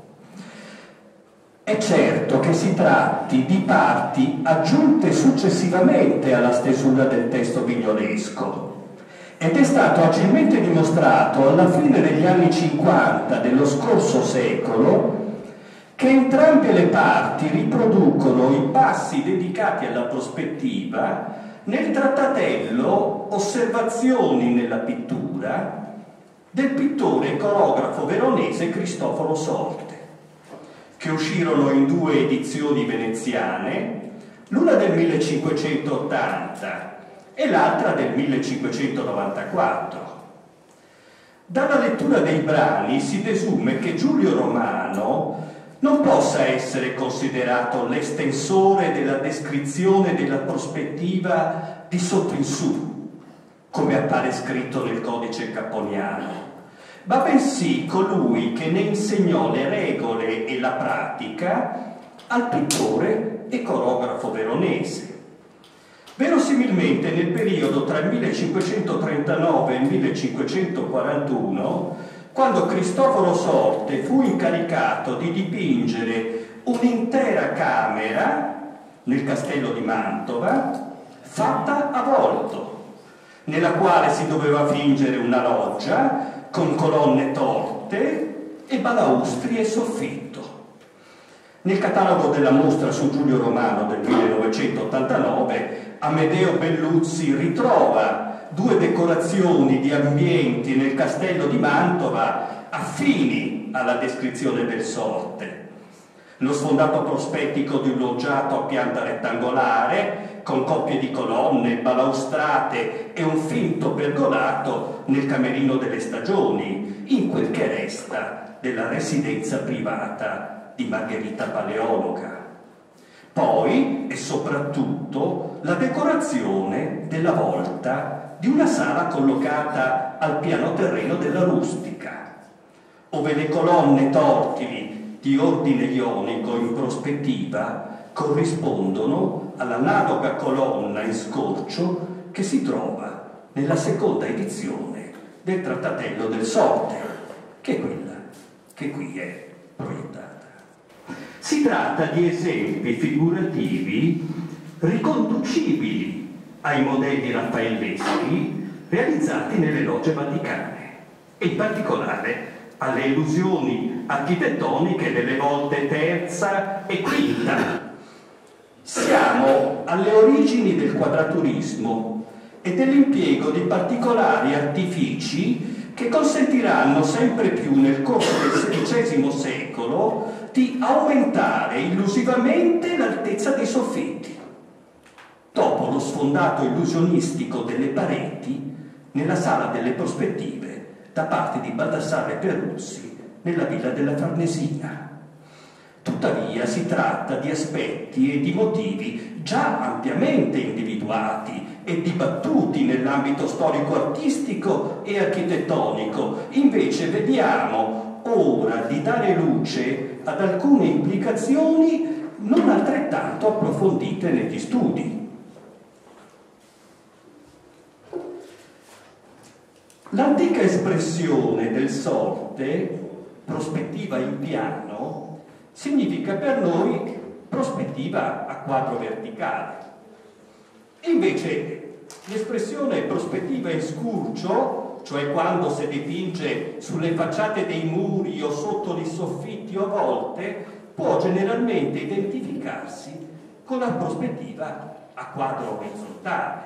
D: È certo che si tratti di parti aggiunte successivamente alla stesura del testo vignolesco ed è stato agilmente dimostrato alla fine degli anni 50 dello scorso secolo che entrambe le parti riproducono i passi dedicati alla prospettiva nel trattatello Osservazioni nella pittura del pittore e coreografo veronese Cristoforo Sorte, che uscirono in 2 edizioni veneziane, l'una del 1580 e l'altra del 1594. Dalla lettura dei brani si desume che Giulio Romano non possa essere considerato l'estensore della descrizione della prospettiva di sotto in su, come appare scritto nel codice capponiano, ma bensì colui che ne insegnò le regole e la pratica al pittore e coreografo veronese. Verosimilmente nel periodo tra il 1539 e il 1541, quando Cristoforo Sorte fu incaricato di dipingere un'intera camera nel castello di Mantova, fatta a volto, nella quale si doveva fingere una loggia con colonne torte e balaustri e soffitto. Nel catalogo della mostra su Giulio Romano del 1989, Amedeo Belluzzi ritrova 2 decorazioni di ambienti nel castello di Mantova affini alla descrizione del Sorte. Lo sfondato prospettico di un loggiato a pianta rettangolare con coppie di colonne, balaustrate e un finto pergolato nel camerino delle stagioni, in quel che resta della residenza privata di Margherita Paleologa. Poi e soprattutto la decorazione della volta di una sala collocata al piano terreno della rustica, ove le colonne tortili di ordine ionico in prospettiva corrispondono all'analoga colonna in scorcio che si trova nella seconda edizione del Trattatello del Sorte, che è quella che qui è proiettata. Si tratta di esempi figurativi riconducibili ai modelli raffaelleschi realizzati nelle logge vaticane e in particolare alle illusioni architettoniche delle volte terza e quinta. Siamo alle origini del quadraturismo e dell'impiego di particolari artifici che consentiranno sempre più nel corso del XVI secolo di aumentare illusivamente l'altezza dei soffitti, dopo lo sfondato illusionistico delle pareti nella sala delle prospettive da parte di Baldassarre Peruzzi nella Villa della Farnesina. Tuttavia si tratta di aspetti e di motivi già ampiamente individuati e dibattuti nell'ambito storico-artistico e architettonico. Invece vediamo ora di dare luce ad alcune implicazioni non altrettanto approfondite negli studi. L'antica espressione del Sorte, prospettiva in piano, significa per noi prospettiva a quadro verticale. Invece l'espressione prospettiva in scurcio, cioè quando si dipinge sulle facciate dei muri o sotto i soffitti o volte, può generalmente identificarsi con la prospettiva a quadro orizzontale.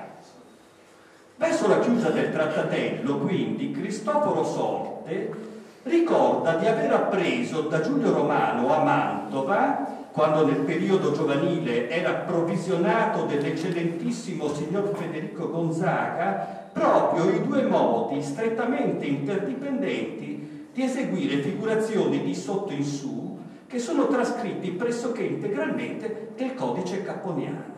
D: Verso la chiusa del trattatello, quindi, Cristoforo Sorte ricorda di aver appreso da Giulio Romano a Mantova, quando nel periodo giovanile era approvvigionato dell'eccellentissimo signor Federico Gonzaga, proprio i due modi strettamente interdipendenti di eseguire figurazioni di sotto in su che sono trascritti pressoché integralmente nel codice capponiano.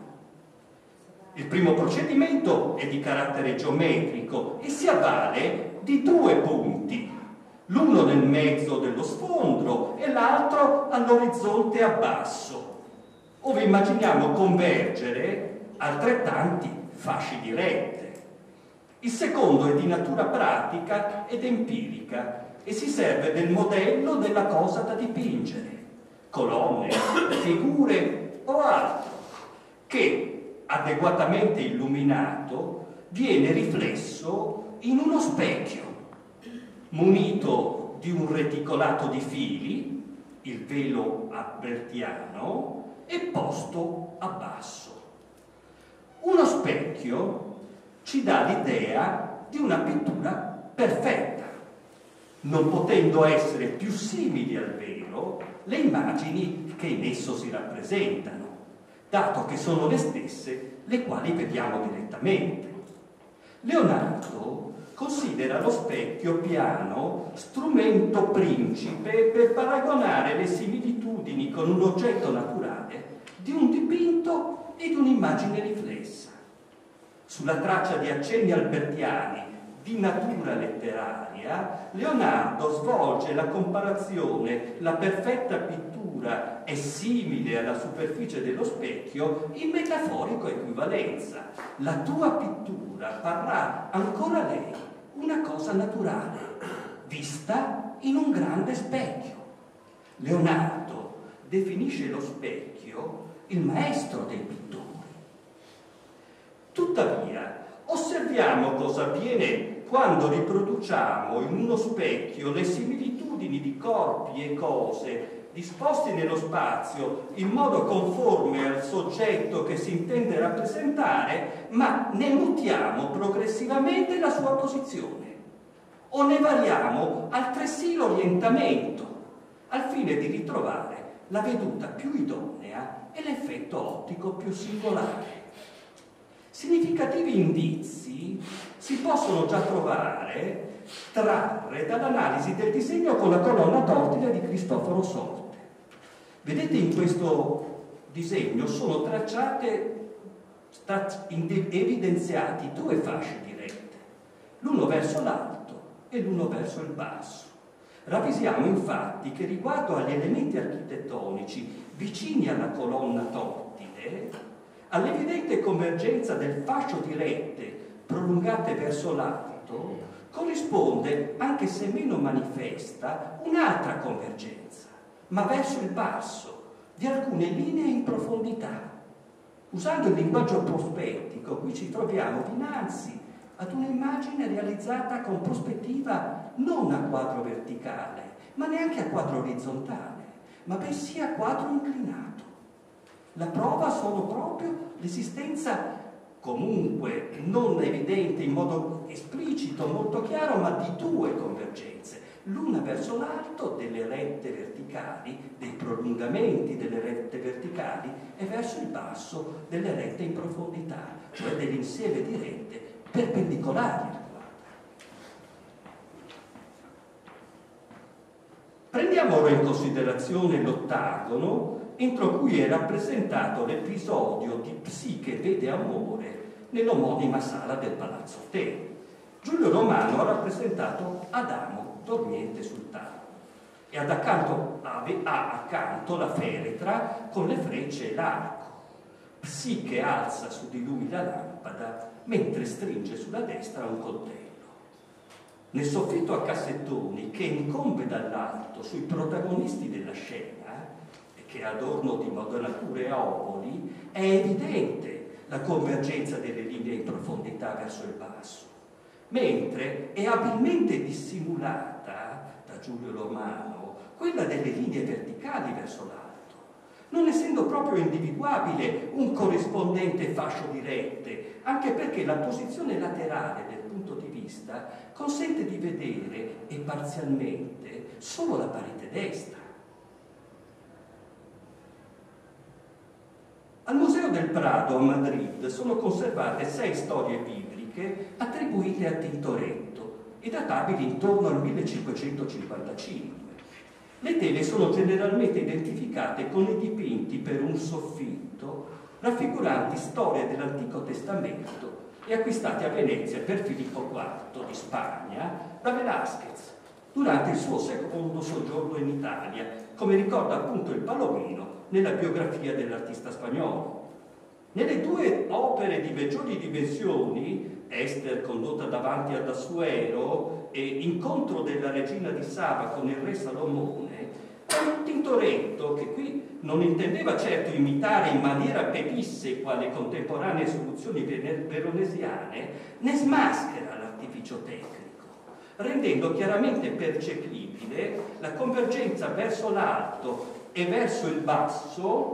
D: Il primo procedimento è di carattere geometrico e si avvale di due punti, l'uno nel mezzo dello sfondo e l'altro all'orizzonte a basso, ove immaginiamo convergere altrettanti fasci di rette. Il secondo è di natura pratica ed empirica e si serve del modello della cosa da dipingere, colonne, figure o altro, che, adeguatamente illuminato, viene riflesso in uno specchio, munito di un reticolato di fili, il velo albertiano, e posto a basso. Uno specchio ci dà l'idea di una pittura perfetta, non potendo essere più simili al velo le immagini che in esso si rappresentano, dato che sono le stesse le quali vediamo direttamente. Leonardo considera lo specchio piano strumento principe per paragonare le similitudini con un oggetto naturale di un dipinto e di un'immagine riflessa. Sulla traccia di accenni albertiani di natura letteraria, Leonardo svolge la comparazione: la perfetta pittura è simile alla superficie dello specchio in metaforico equivalenza. La tua pittura parrà ancora lei una cosa naturale, vista in un grande specchio. Leonardo definisce lo specchio il maestro dei pittori. Tuttavia, osserviamo cosa avviene quando riproduciamo in uno specchio le similitudini di corpi e cose disposti nello spazio in modo conforme al soggetto che si intende rappresentare, ma ne mutiamo progressivamente la sua posizione o ne variamo altresì l'orientamento al fine di ritrovare la veduta più idonea e l'effetto ottico più singolare. Significativi indizi si possono già trarre dall'analisi del disegno con la colonna tortile di Cristoforo Sorte. Vedete, in questo disegno sono evidenziati due fasci di rette, l'uno verso l'alto e l'uno verso il basso. Ravvisiamo infatti che riguardo agli elementi architettonici vicini alla colonna tortile, all'evidente convergenza del fascio di rette prolungate verso l'alto corrisponde, anche se meno manifesta, un'altra convergenza, ma verso il basso, di alcune linee in profondità. Usando il linguaggio prospettico, qui ci troviamo dinanzi ad un'immagine realizzata con prospettiva non a quadro verticale, ma neanche a quadro orizzontale, ma bensì a quadro inclinato. La prova sono proprio l'esistenza, comunque non evidente in modo esplicito, molto chiaro, ma di due convergenze, l'una verso l'alto delle rette verticali, dei prolungamenti delle rette verticali, e verso il basso delle rette in profondità, cioè dell'insieme di rette perpendicolari. Prendiamo ora in considerazione l'ottagono entro cui è rappresentato l'episodio di Psiche vede amore nell'omonima sala del Palazzo Te. Giulio Romano ha rappresentato Adamo dormiente sul tavolo e ha accanto la feretra con le frecce e l'arco. Psiche alza su di lui la lampada mentre stringe sulla destra un coltello. Nel soffitto a cassettoni che incombe dall'alto sui protagonisti della scena e che adorno di modellature a ovoli, è evidente la convergenza delle linee in profondità verso il basso, mentre è abilmente dissimulata da Giulio Romano quella delle linee verticali verso l'alto, non essendo proprio individuabile un corrispondente fascio di rette, anche perché la posizione laterale del punto di vista consente di vedere, e parzialmente, solo la parete destra. Al Museo del Prado a Madrid sono conservate 6 storie bibliche attribuite a Tintoretto e databili intorno al 1555. Le tele sono generalmente identificate con i dipinti per un soffitto raffiguranti storie dell'Antico Testamento e acquistati a Venezia per Filippo IV di Spagna da Velázquez durante il suo secondo soggiorno in Italia, come ricorda appunto il Palomino nella biografia dell'artista spagnolo. Nelle 2 opere di maggiori dimensioni, Ester condotta davanti ad Assuero e Incontro della regina di Saba con il re Salomone, Tintoretto, che qui non intendeva certo imitare in maniera pedissequa le contemporanee soluzioni veronesiane, ne smaschera l'artificio tecnico, rendendo chiaramente percepibile la convergenza verso l'alto e verso il basso,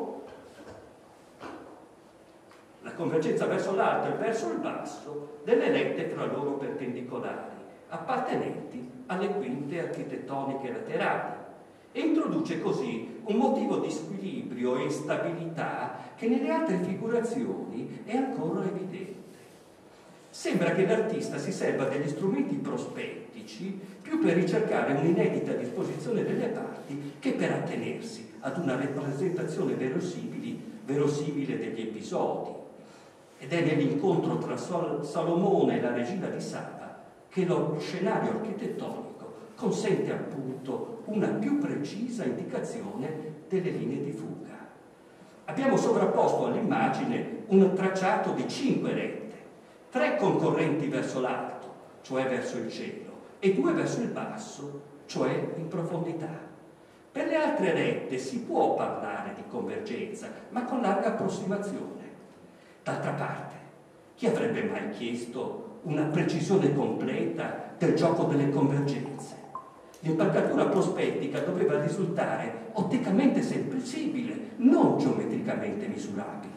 D: delle rette fra loro perpendicolari, appartenenti alle quinte architettoniche laterali, e introduce così un motivo di squilibrio e instabilità che nelle altre figurazioni è ancora evidente. Sembra che l'artista si serva degli strumenti prospettici più per ricercare un'inedita disposizione delle parti che per attenersi ad una rappresentazione verosimile degli episodi. Ed è nell'incontro tra Salomone e la regina di Saba che lo scenario architettonico consente appunto una più precisa indicazione delle linee di fuga. Abbiamo sovrapposto all'immagine un tracciato di 5 rette, 3 concorrenti verso l'alto, cioè verso il cielo, e 2 verso il basso, cioè in profondità. Per le altre rette si può parlare di convergenza, ma con larga approssimazione. D'altra parte, chi avrebbe mai chiesto una precisione completa del gioco delle convergenze? L'impalcatura prospettica doveva risultare otticamente sensibile, non geometricamente misurabile.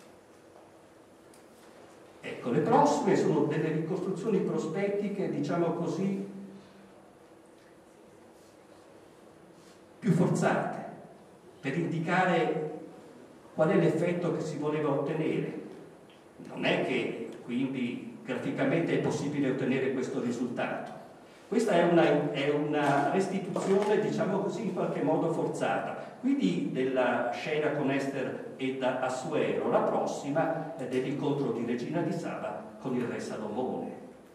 D: Ecco, le prossime sono delle ricostruzioni prospettiche, diciamo così, più forzate, per indicare qual è l'effetto che si voleva ottenere. Non è che quindi graficamente è possibile ottenere questo risultato. Questa è una restituzione, diciamo così, in qualche modo forzata. Quindi della scena con Ester e Assuero, la prossima è dell'incontro di Regina di Saba con il re Salomone.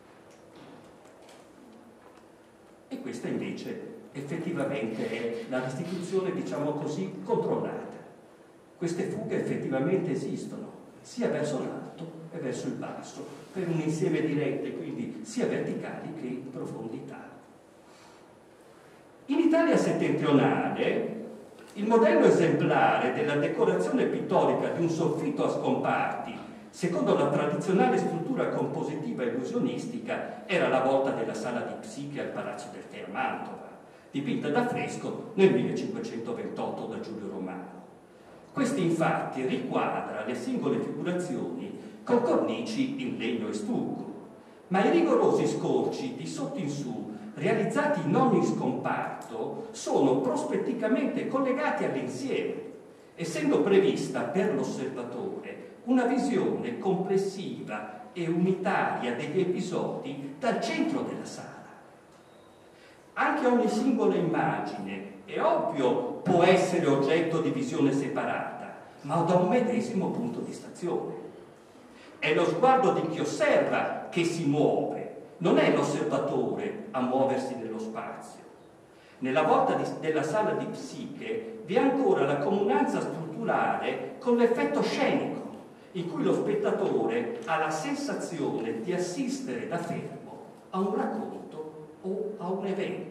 D: E questa invece effettivamente è la restituzione, diciamo così, controllata. Queste fughe effettivamente esistono, sia verso l'alto e verso il basso, per un insieme di rette, quindi sia verticali che in profondità. In Italia settentrionale, il modello esemplare della decorazione pittorica di un soffitto a scomparti, secondo la tradizionale struttura compositiva illusionistica, era la volta della sala di Psiche al Palazzo del Te a Mantova, dipinta da fresco nel 1528 da Giulio Romano. Questi infatti riquadra le singole figurazioni con cornici in legno e stucco, ma i rigorosi scorci di sotto in su realizzati in ogni scomparto sono prospetticamente collegati all'insieme, essendo prevista per l'osservatore una visione complessiva e unitaria degli episodi dal centro della sala. Anche ogni singola immagine, è ovvio, può essere oggetto di visione separata, ma da un medesimo punto di stazione. È lo sguardo di chi osserva che si muove, non è l'osservatore a muoversi nello spazio. Nella volta della sala di Psiche vi è ancora la comunanza strutturale con l'effetto scenico, in cui lo spettatore ha la sensazione di assistere da fermo a un racconto o a un evento.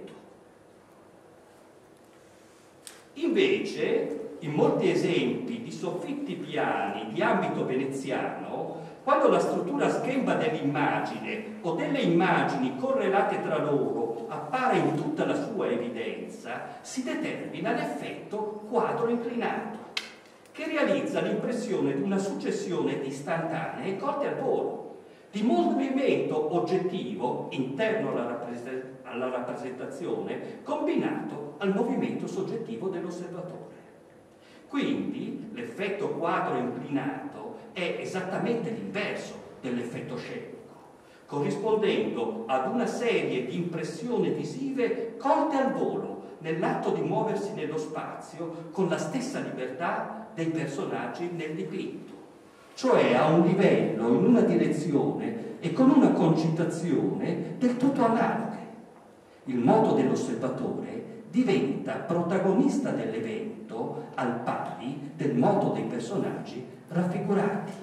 D: Invece, in molti esempi di soffitti piani di ambito veneziano, quando la struttura schemba dell'immagine o delle immagini correlate tra loro appare in tutta la sua evidenza, si determina l'effetto quadro inclinato, che realizza l'impressione di una successione di istantanee colte al volo, di movimento oggettivo interno alla rappresentazione combinato al movimento soggettivo dell'osservatore. Quindi l'effetto quadro inclinato è esattamente l'inverso dell'effetto scenico, corrispondendo ad una serie di impressioni visive colte al volo nell'atto di muoversi nello spazio con la stessa libertà dei personaggi nel dipinto, cioè a un livello, in una direzione e con una concitazione del tutto analoghe. Il moto dell'osservatore diventa protagonista dell'evento al pari del moto dei personaggi raffigurati.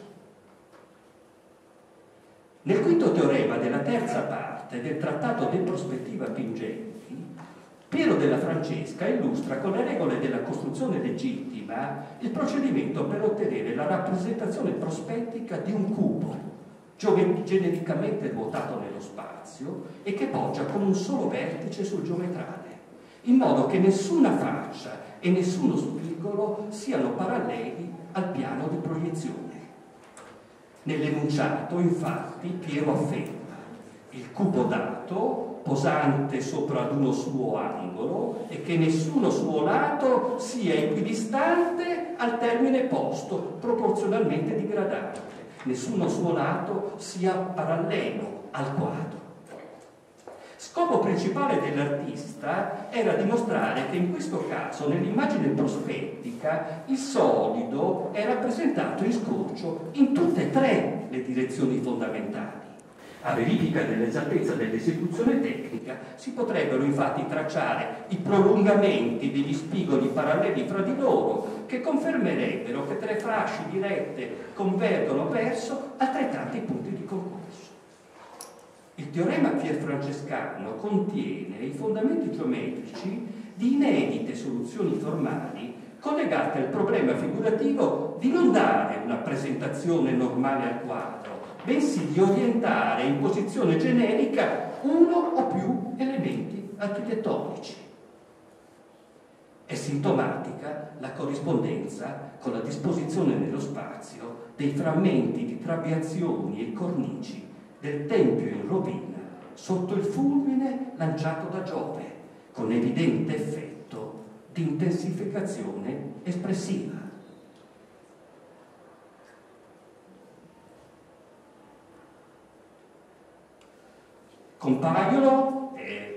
D: Nel quinto teorema della terza parte del Trattato de prospettiva pingenti, Piero della Francesca illustra con le regole della costruzione legittima il procedimento per ottenere la rappresentazione prospettica di un cubo, genericamente ruotato nello spazio e che poggia con un solo vertice sul geometrale, in modo che nessuna faccia e nessuno spigolo siano paralleli al piano di proiezione. Nell'enunciato, infatti, Piero afferma: il cubo dato posante sopra ad uno suo angolo e che nessuno suo lato sia equidistante al termine posto, proporzionalmente digradante, nessuno suo lato sia parallelo al quadro. Scopo principale dell'artista era dimostrare che in questo caso, nell'immagine prospettica, il solido è rappresentato in scorcio in tutte e tre le direzioni fondamentali. A verifica dell'esattezza dell'esecuzione tecnica si potrebbero infatti tracciare i prolungamenti degli spigoli paralleli fra di loro, che confermerebbero che tre fasce dirette convergono verso altrettanti punti di concorso. Il teorema pierfrancescano contiene i fondamenti geometrici di inedite soluzioni formali collegate al problema figurativo di non dare una presentazione normale al quadro, bensì di orientare in posizione generica uno o più elementi architettonici. È sintomatica la corrispondenza con la disposizione nello spazio dei frammenti di trabeazioni e cornici del tempio in rovina sotto il fulmine lanciato da Giove, con evidente effetto di intensificazione espressiva. Compaiono,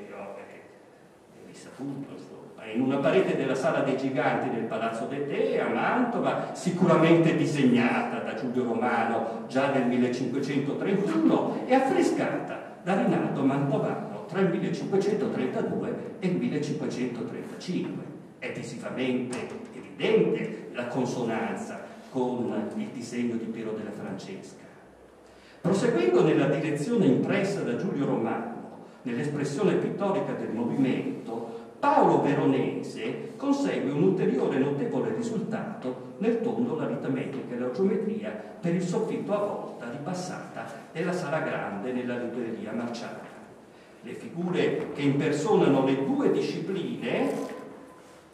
D: in una parete della Sala dei Giganti del Palazzo de Te a Mantova, sicuramente disegnata da Giulio Romano già nel 1531 e affrescata da Rinaldo Mantovano tra il 1532 e il 1535. È visivamente evidente la consonanza con il disegno di Piero della Francesca. Proseguendo nella direzione impressa da Giulio Romano nell'espressione pittorica del movimento, Paolo Veronese consegue un ulteriore notevole risultato nel tondo, l'aritmetica e la geometria per il soffitto a volta ripassata nella Sala Grande nella libreria Marciana. Le figure che impersonano le due discipline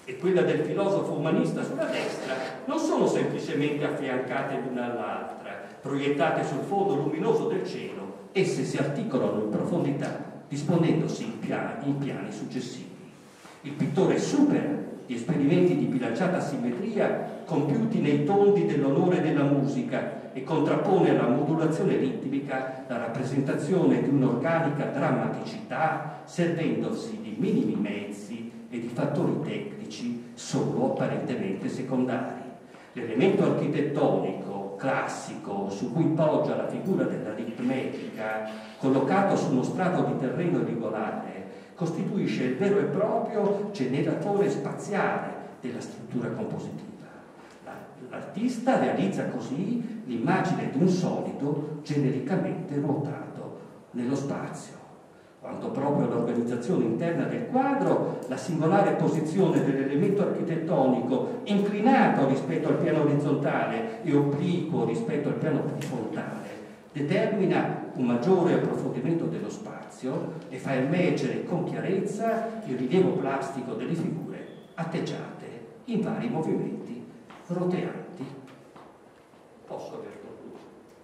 D: e quella del filosofo umanista sulla destra non sono semplicemente affiancate l'una all'altra, proiettate sul fondo luminoso del cielo, esse si articolano in profondità, disponendosi in piani successivi. Il pittore supera gli esperimenti di bilanciata simmetria compiuti nei tondi dell'onore della musica e contrappone alla modulazione ritmica la rappresentazione di un'organica drammaticità, servendosi di minimi mezzi e di fattori tecnici solo apparentemente secondari. L'elemento architettonico classico su cui poggia la figura dell'aritmetica, collocato su uno strato di terreno irregolare, costituisce il vero e proprio generatore spaziale della struttura compositiva. L'artista realizza così l'immagine di un solido genericamente ruotato nello spazio. Quanto proprio all'organizzazione interna del quadro, la singolare posizione dell'elemento architettonico inclinato rispetto al piano orizzontale e obliquo rispetto al piano frontale determina un maggiore approfondimento dello spazio e fa emergere con chiarezza il rilievo plastico delle figure atteggiate in vari movimenti roteanti. Posso aver concluso?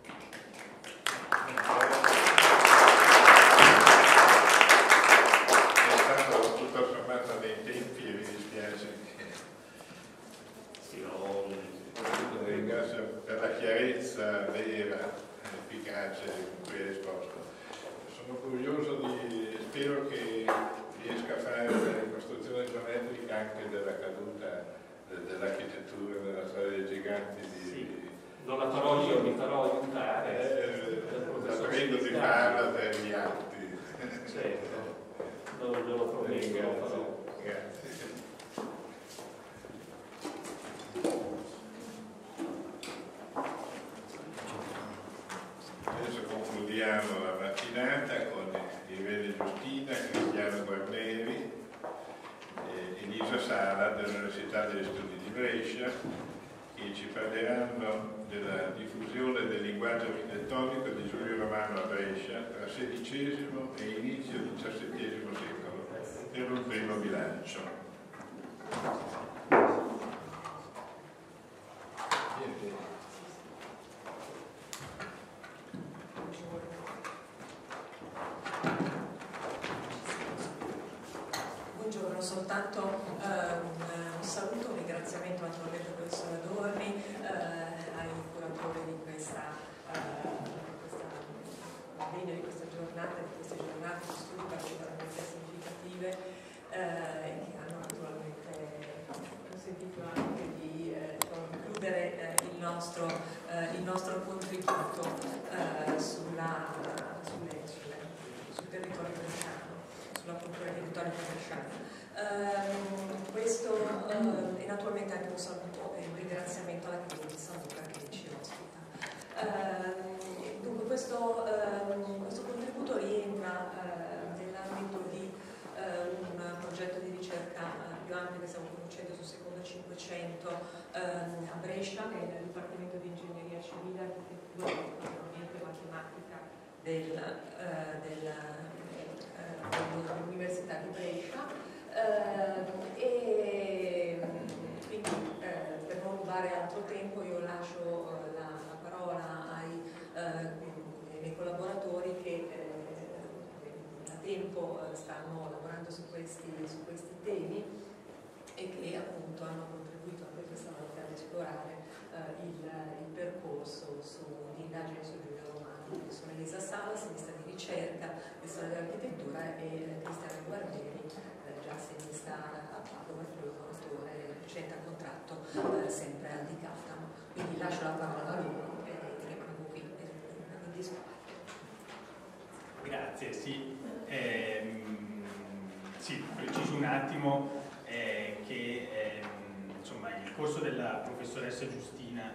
A: È stato tutto sommato nei tempi e mi dispiace che ringrazio per la chiarezza vera, efficace con cui hai risposto. Sono curioso spero che riesca a fare la ricostruzione geometrica anche della caduta dell'architettura nella storia dei giganti
D: Sì, non la farò io, mi farò aiutare.
A: La prego di farla per gli altri.
D: Certo, non lo prometto, lo farò.
A: Grazie. Adesso concludiamo la mattinata con Irene Giustina, Cristiano Guarneri e Elisa Sala dell'Università degli Studi di Brescia, che ci parleranno della diffusione del linguaggio architettonico di Giulio Romano a Brescia tra XVI e inizio XVII secolo, per un primo bilancio.
E: Buongiorno, soltanto un saluto, un ringraziamento naturalmente al professor Adorni, ai curatori di questa di questa giornata, di queste giornate di studi particolarmente significative che hanno naturalmente consentito anche di concludere il nostro contributo sul territorio bresciano, sulla cultura del territorio bresciano. Questo è naturalmente anche un saluto e un ringraziamento alla Chiesa di San Luca che ci ospita. Dunque questo contributo rientra nell'ambito di un progetto di ricerca più ampio che stiamo conducendo sul secondo Cinquecento a Brescia, che è il Dipartimento di Ingegneria Civile, Architettura e Matematica dell'Università di Brescia. E quindi per non rubare altro tempo io lascio la parola ai miei collaboratori che da tempo stanno lavorando su questi temi e che appunto hanno contribuito anche questa volta ad esplorare il percorso di indagini su Giulio Romano, che sono Elisa Sala, sinistra di ricerca di storia dell'architettura, e Cristiano Guarneri, già sinistra a Padova, collaboratore recente a contratto sempre al Di Cattamo. Quindi lascio la parola a loro e rimango qui in disparte.
F: Grazie, sì. Sì, preciso un attimo che insomma, il corso della professoressa Giustina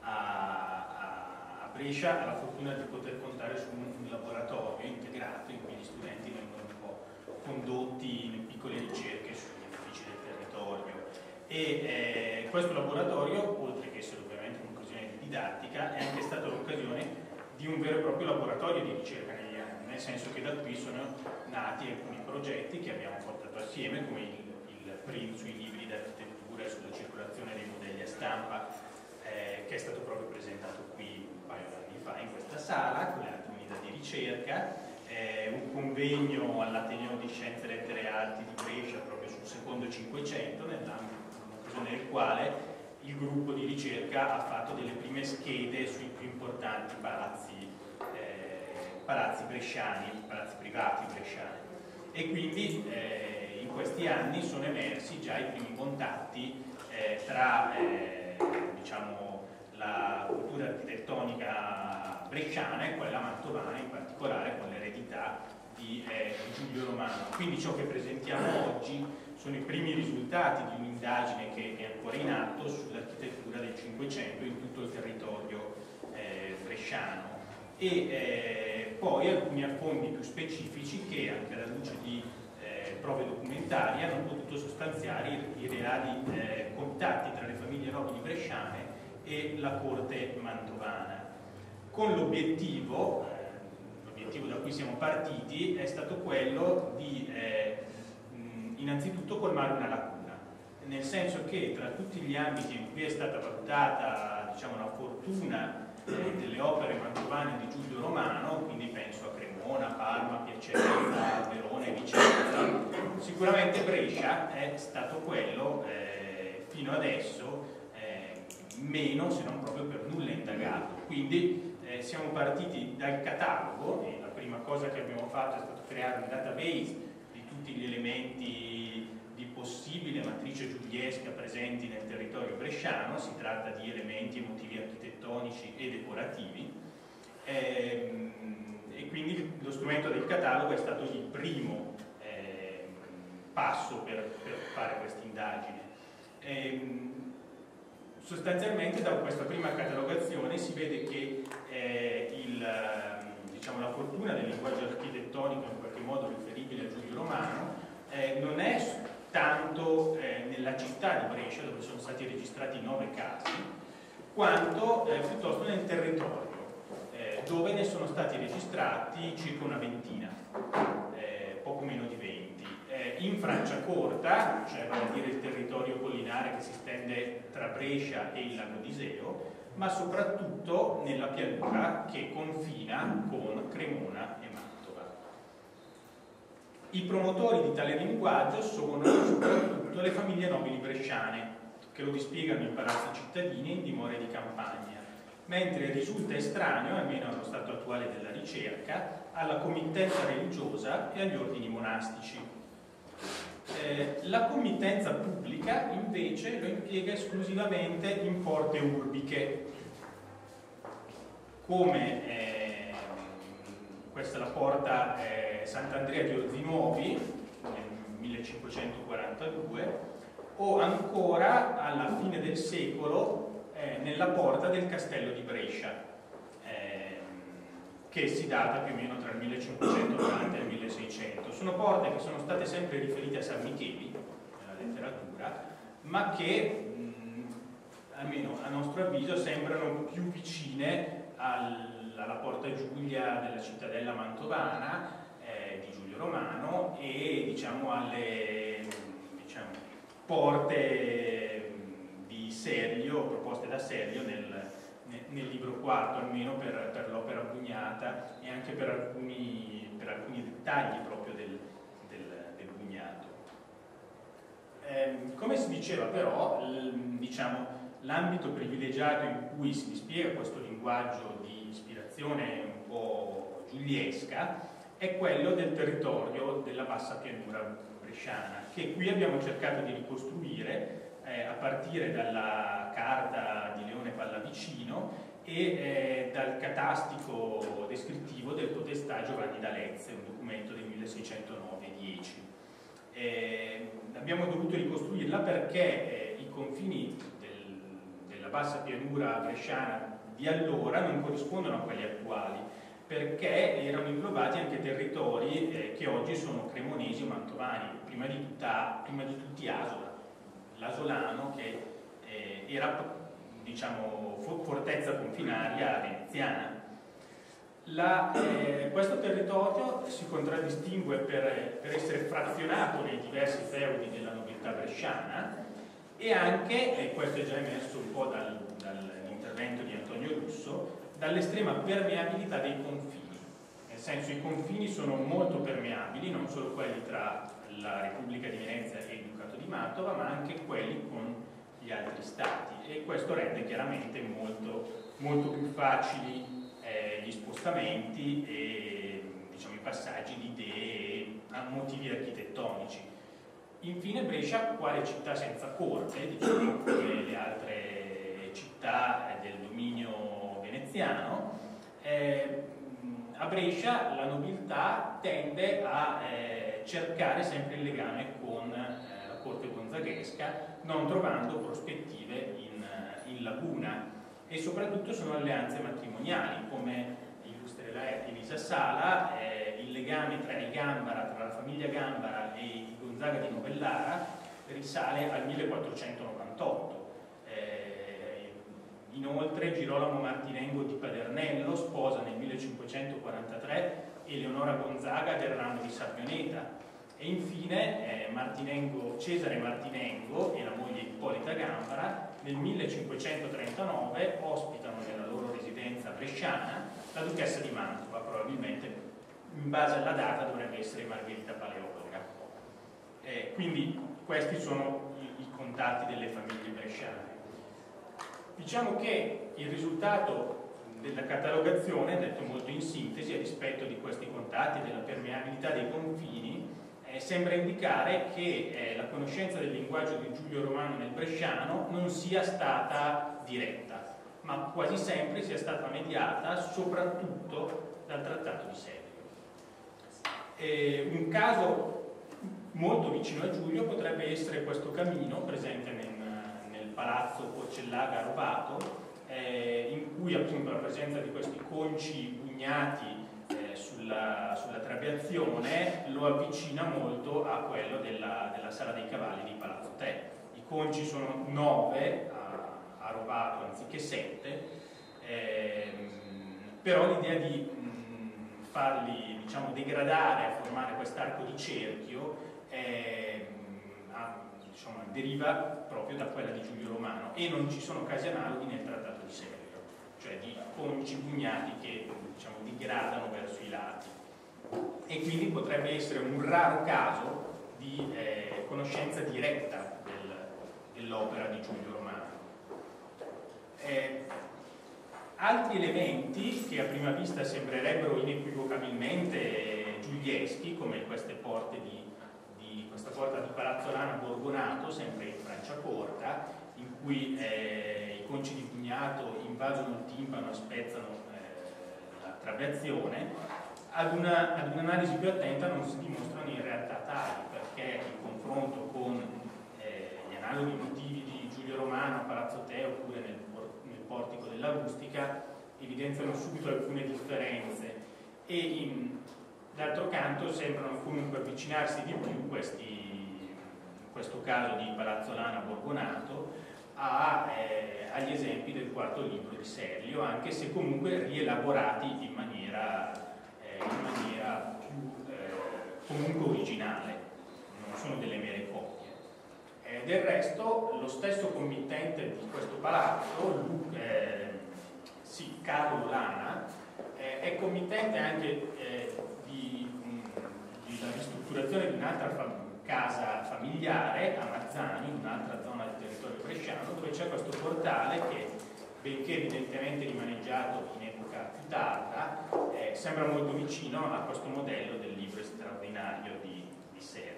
F: a Brescia ha la fortuna di poter contare su un laboratorio integrato in cui gli studenti vengono un po' condotti in piccole ricerche sugli uffici del territorio, e questo laboratorio, oltre che essere ovviamente un'occasione di didattica, è anche stata l'occasione di un vero e proprio laboratorio di ricerca negli anni, nel senso che da qui sono nati alcuni progetti che abbiamo portato assieme, come il print sui libri d'architettura e sulla circolazione dei modelli a stampa, che è stato proprio presentato qui un paio di anni fa in questa sala con le altre unità di ricerca, un convegno all'Ateneo di Scienze, Lettere e Arti di Brescia proprio sul secondo Cinquecento, nell'occasione del quale il gruppo di ricerca ha fatto delle prime schede sui più importanti palazzi bresciani, palazzi privati bresciani, e quindi in questi anni sono emersi già i primi contatti tra diciamo, la cultura architettonica bresciana e quella mantovana, in particolare con l'eredità di Giulio Romano. Quindi ciò che presentiamo oggi sono i primi risultati di un'indagine che è ancora in atto sull'architettura del Cinquecento in tutto il territorio bresciano, e poi alcuni affondi più specifici che, anche alla luce di prove documentarie, hanno potuto sostanziare i reali contatti tra le famiglie nobili bresciane e la corte mantovana, con l'obiettivo da cui siamo partiti è stato quello di innanzitutto colmare una lacuna, nel senso che tra tutti gli ambiti in cui è stata valutata, diciamo, la fortuna delle opere mantovane di Giulio Romano, quindi penso a Cremona, Parma, Piacenza, Verona e Vicenza, sicuramente Brescia è stato quello fino adesso meno, se non proprio per nulla, indagato. Quindi siamo partiti dal catalogo e la prima cosa che abbiamo fatto è stato creare un database di tutti gli elementi di possibile matrice giuliesca presenti nel territorio bresciano. Si tratta di elementi e motivi architettonici e decorativi, e quindi lo strumento del catalogo è stato il primo passo per fare questa indagine. Sostanzialmente da questa prima catalogazione si vede che diciamo, la fortuna del linguaggio architettonico, in qualche modo riferibile a Giulio Romano, non è tanto nella città di Brescia, dove sono stati registrati 9 casi, quanto piuttosto nel territorio, dove ne sono stati registrati circa una ventina, poco meno di 20. In Franciacorta, cioè vale a dire il territorio collinare che si stende tra Brescia e il lago d'Iseo, ma soprattutto nella pianura che confina con Cremona e Mantova. I promotori di tale linguaggio sono soprattutto le famiglie nobili bresciane, che lo dispiegano in palazzi cittadini e in dimore di campagna, mentre risulta estraneo, almeno allo stato attuale della ricerca, alla committenza religiosa e agli ordini monastici. La committenza pubblica invece lo impiega esclusivamente in porte urbiche, come questa è la porta Sant'Andrea di Orzinuovi nel 1542, o ancora alla fine del secolo nella porta del castello di Brescia, che si data più o meno tra il 1580 e il 1600. Sono porte che sono state sempre riferite a San Micheli nella letteratura, ma che almeno a nostro avviso sembrano più vicine alla Porta Giulia della cittadella mantovana di Giulio Romano e diciamo alle porte di Serlio, proposte da Serlio nel libro quarto, almeno per l'opera Bugnata e anche per alcuni dettagli proprio del Bugnato. Come si diceva però, l'ambito privilegiato in cui si dispiega questo linguaggio di ispirazione un po' giuliesca è quello del territorio della bassa pianura bresciana, che qui abbiamo cercato di ricostruire a partire dalla carta di Leone Pallavicino e dal catastico descrittivo del podestà Giovanni d'Alezze, un documento del 1609-10. Abbiamo dovuto ricostruirla perché i confini della bassa pianura bresciana di allora non corrispondono a quelli attuali, perché erano inglobati anche territori che oggi sono cremonesi o mantovani, prima di tutti Asola, l'Asolano, che era fortezza confinaria veneziana. Questo territorio si contraddistingue per essere frazionato nei diversi feudi della nobiltà bresciana, bresciana, e anche, e questo è già emerso un po' dall'intervento di Antonio Russo, dall'estrema permeabilità dei confini. Nel senso, i confini sono molto permeabili, non solo quelli tra la Repubblica di Venezia e il Ducato di Mantova, ma anche quelli con gli altri stati, e questo rende chiaramente molto più facili gli spostamenti e, diciamo, i passaggi di idee a motivi architettonici. Infine Brescia, quale città senza corte, diciamo come le altre città del dominio veneziano, a Brescia la nobiltà tende a cercare sempre il legame con la corte gonzaghesca, non trovando prospettive in laguna, e soprattutto sono alleanze matrimoniali, come illustrerà Elisa Sala. Il legame tra i Gambara, tra la famiglia Gambara e i Gonzaga di Novellara risale al 1498. Inoltre Girolamo Martinengo di Padernello sposa nel 1543 Eleonora Gonzaga del ramo di Sabbioneta, e infine Cesare Martinengo e la moglie Ippolita Gambara nel 1539 ospitano nella loro residenza bresciana la duchessa di Mantova, probabilmente in base alla data dovrebbe essere Margherita Paleologa. Quindi questi sono i contatti delle famiglie bresciane. Diciamo che il risultato della catalogazione, detto molto in sintesi, a rispetto di questi contatti e della permeabilità dei confini, sembra indicare che la conoscenza del linguaggio di Giulio Romano nel bresciano non sia stata diretta, ma quasi sempre sia stata mediata soprattutto dal Trattato di Sevrio. Un caso molto vicino a Giulio potrebbe essere questo camino presente nel palazzo Porcellaga a Rovato, in cui appunto la presenza di questi conci bugnati sulla trabeazione lo avvicina molto a quello della Sala dei Cavalli di Palazzo Te. I conci sono 9 a Rovato anziché 7, però l'idea di farli, diciamo, degradare a formare quest'arco di cerchio diciamo, deriva proprio da quella di Giulio Romano, e non ci sono casi analoghi nel Trattato di Sevrio, cioè di conci bugnati che, diciamo, digradano verso i lati, e quindi potrebbe essere un raro caso di conoscenza diretta dell'opera di Giulio Romano. Altri elementi che a prima vista sembrerebbero inequivocabilmente giulieschi, come queste porte questa porta di Palazzo Lana Borgonato, sempre in Franciacorta, in cui i conci di Bugnato invadono il timpano e spezzano la trabeazione, ad un'analisi più attenta non si dimostrano in realtà tali, perché in confronto con gli analoghi motivi di Giulio Romano a Palazzo Te oppure nel portico della Rustica evidenziano subito alcune differenze, e d'altro canto sembrano comunque avvicinarsi di più in questo caso di Palazzo Lana Borgonato agli esempi del quarto libro di Serlio, anche se comunque rielaborati in maniera più comunque originale, non sono delle mere copie. Del resto lo stesso committente di questo palazzo, Carlo Lana, è committente anche della ristrutturazione di un'altra casa familiare a Mazzani, in un'altra zona del territorio bresciano, dove c'è questo portale che, benché evidentemente rimaneggiato in epoca più tarda, sembra molto vicino a questo modello del libro straordinario di Serlio.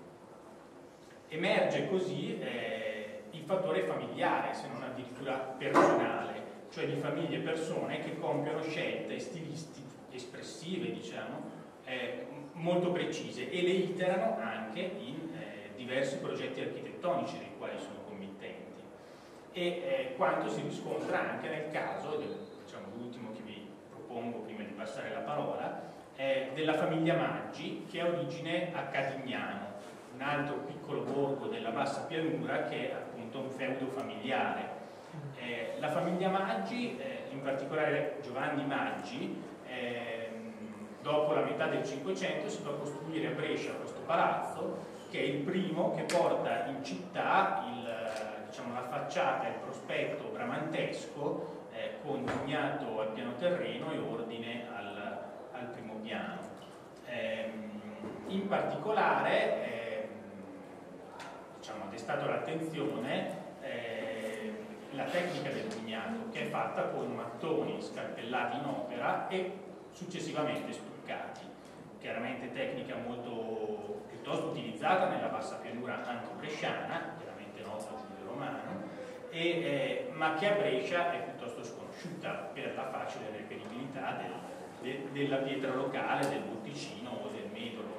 F: Emerge così il fattore familiare, se non addirittura personale, cioè di famiglie e persone che compiono scelte stilistiche, espressive, diciamo, molto precise, e le iterano anche in diversi progetti architettonici dei quali sono committenti, e quanto si riscontra anche nel caso, diciamo, l'ultimo che vi propongo prima di passare la parola, della famiglia Maggi, che ha origine a Cadignano, un altro piccolo borgo della bassa pianura che è appunto un feudo familiare. La famiglia Maggi, in particolare Giovanni Maggi, dopo la metà del Cinquecento si fa costruire a Brescia questo palazzo, che è il primo che porta in città la facciata e il prospetto bramantesco con vignato al piano terreno e ordine al primo piano. In particolare ha destato l'attenzione la tecnica del vignato, che è fatta con mattoni scarpellati in opera e successivamente stuccati. Chiaramente tecnica piuttosto utilizzata nella bassa pianura anche bresciana, chiaramente nota a Giulio Romano, ma che a Brescia è piuttosto sconosciuta per la facile reperibilità della pietra locale, del botticino o del medolo.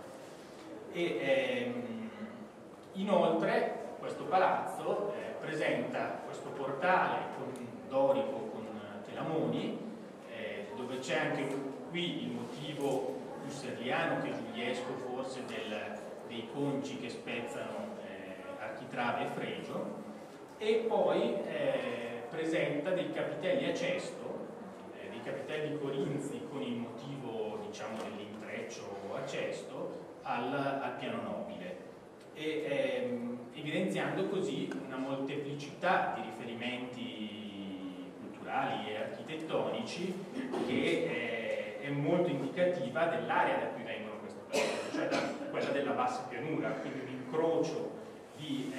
F: Inoltre questo palazzo presenta questo portale dorico con telamoni, dove c'è anche qui il motivo husserliano che giuliesco forse dei conci che spezzano architrave e fregio, e poi presenta dei capitelli a cesto, dei capitelli corinzi con il motivo dell'intreccio a cesto al piano nobile, evidenziando così una molteplicità di riferimenti culturali e architettonici che è molto indicativa dell'area da cui vengono queste persone, cioè da quella della bassa pianura, quindi un incrocio di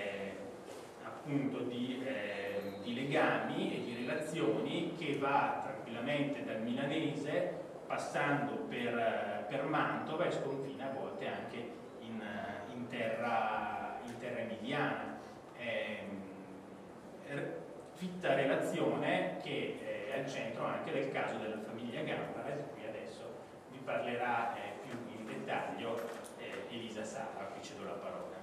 F: legami e di relazioni che va tranquillamente dal milanese, passando per Mantova e sconfina a volte anche in terra emiliana. Fitta relazione che è al centro anche del caso della famiglia Gambara, di cui adesso vi parlerà più in dettaglio Elisa Sava, a cui cedo la parola.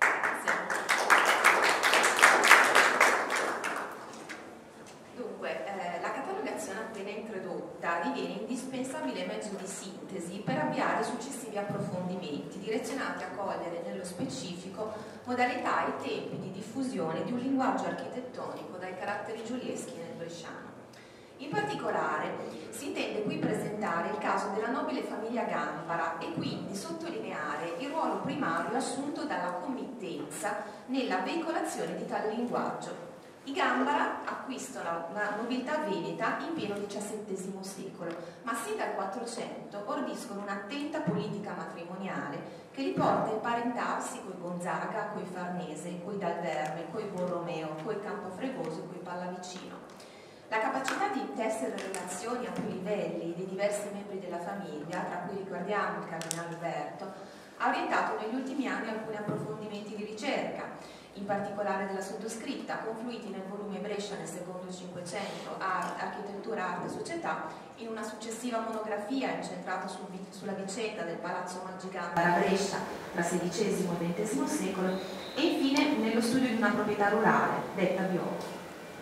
G: Dunque, la catalogazione appena introdotta diviene indispensabile mezzo di sintesi per avviare successivi approfondimenti direzionati a cogliere nello specifico modalità e tempi di diffusione di un linguaggio architettonico dai caratteri giulieschi nel bresciano. In particolare si intende qui presentare il caso della nobile famiglia Gambara e quindi sottolineare il ruolo primario assunto dalla committenza nella veicolazione di tale linguaggio. I Gambara acquistano la nobiltà veneta in pieno XVII secolo, ma sin dal 400 ordiscono un'attenta politica matrimoniale che li porta a imparentarsi coi Gonzaga, coi Farnese, coi Dal Verme, coi Borromeo, coi Campofregoso e coi Pallavicino. La capacità di tessere relazioni a più livelli dei diversi membri della famiglia, tra cui ricordiamo il cardinale Alberto, ha orientato negli ultimi anni alcuni approfondimenti di ricerca, in particolare della sottoscritta, confluiti nel volume Brescia nel secondo Cinquecento, Architettura, Arte e Società, in una successiva monografia incentrata sulla vicenda del Palazzo Maggi Gambara a Brescia tra XVI e XX secolo, e infine nello studio di una proprietà rurale, detta Biotto.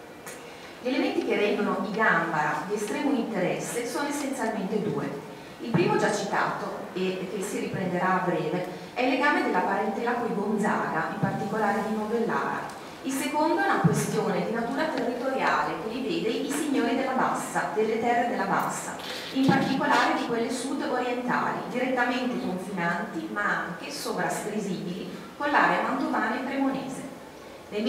G: Gli elementi che rendono i Gambara di estremo interesse sono essenzialmente due. Il primo, già citato e che si riprenderà a breve, è il legame della parentela coi Gonzaga, in particolare di Novellara. Il secondo è una questione di natura territoriale che li vede i signori della Bassa, delle terre della Bassa, in particolare di quelle sud-orientali, direttamente confinanti ma anche sovrascrisibili con l'area mantovana e cremonese. Nel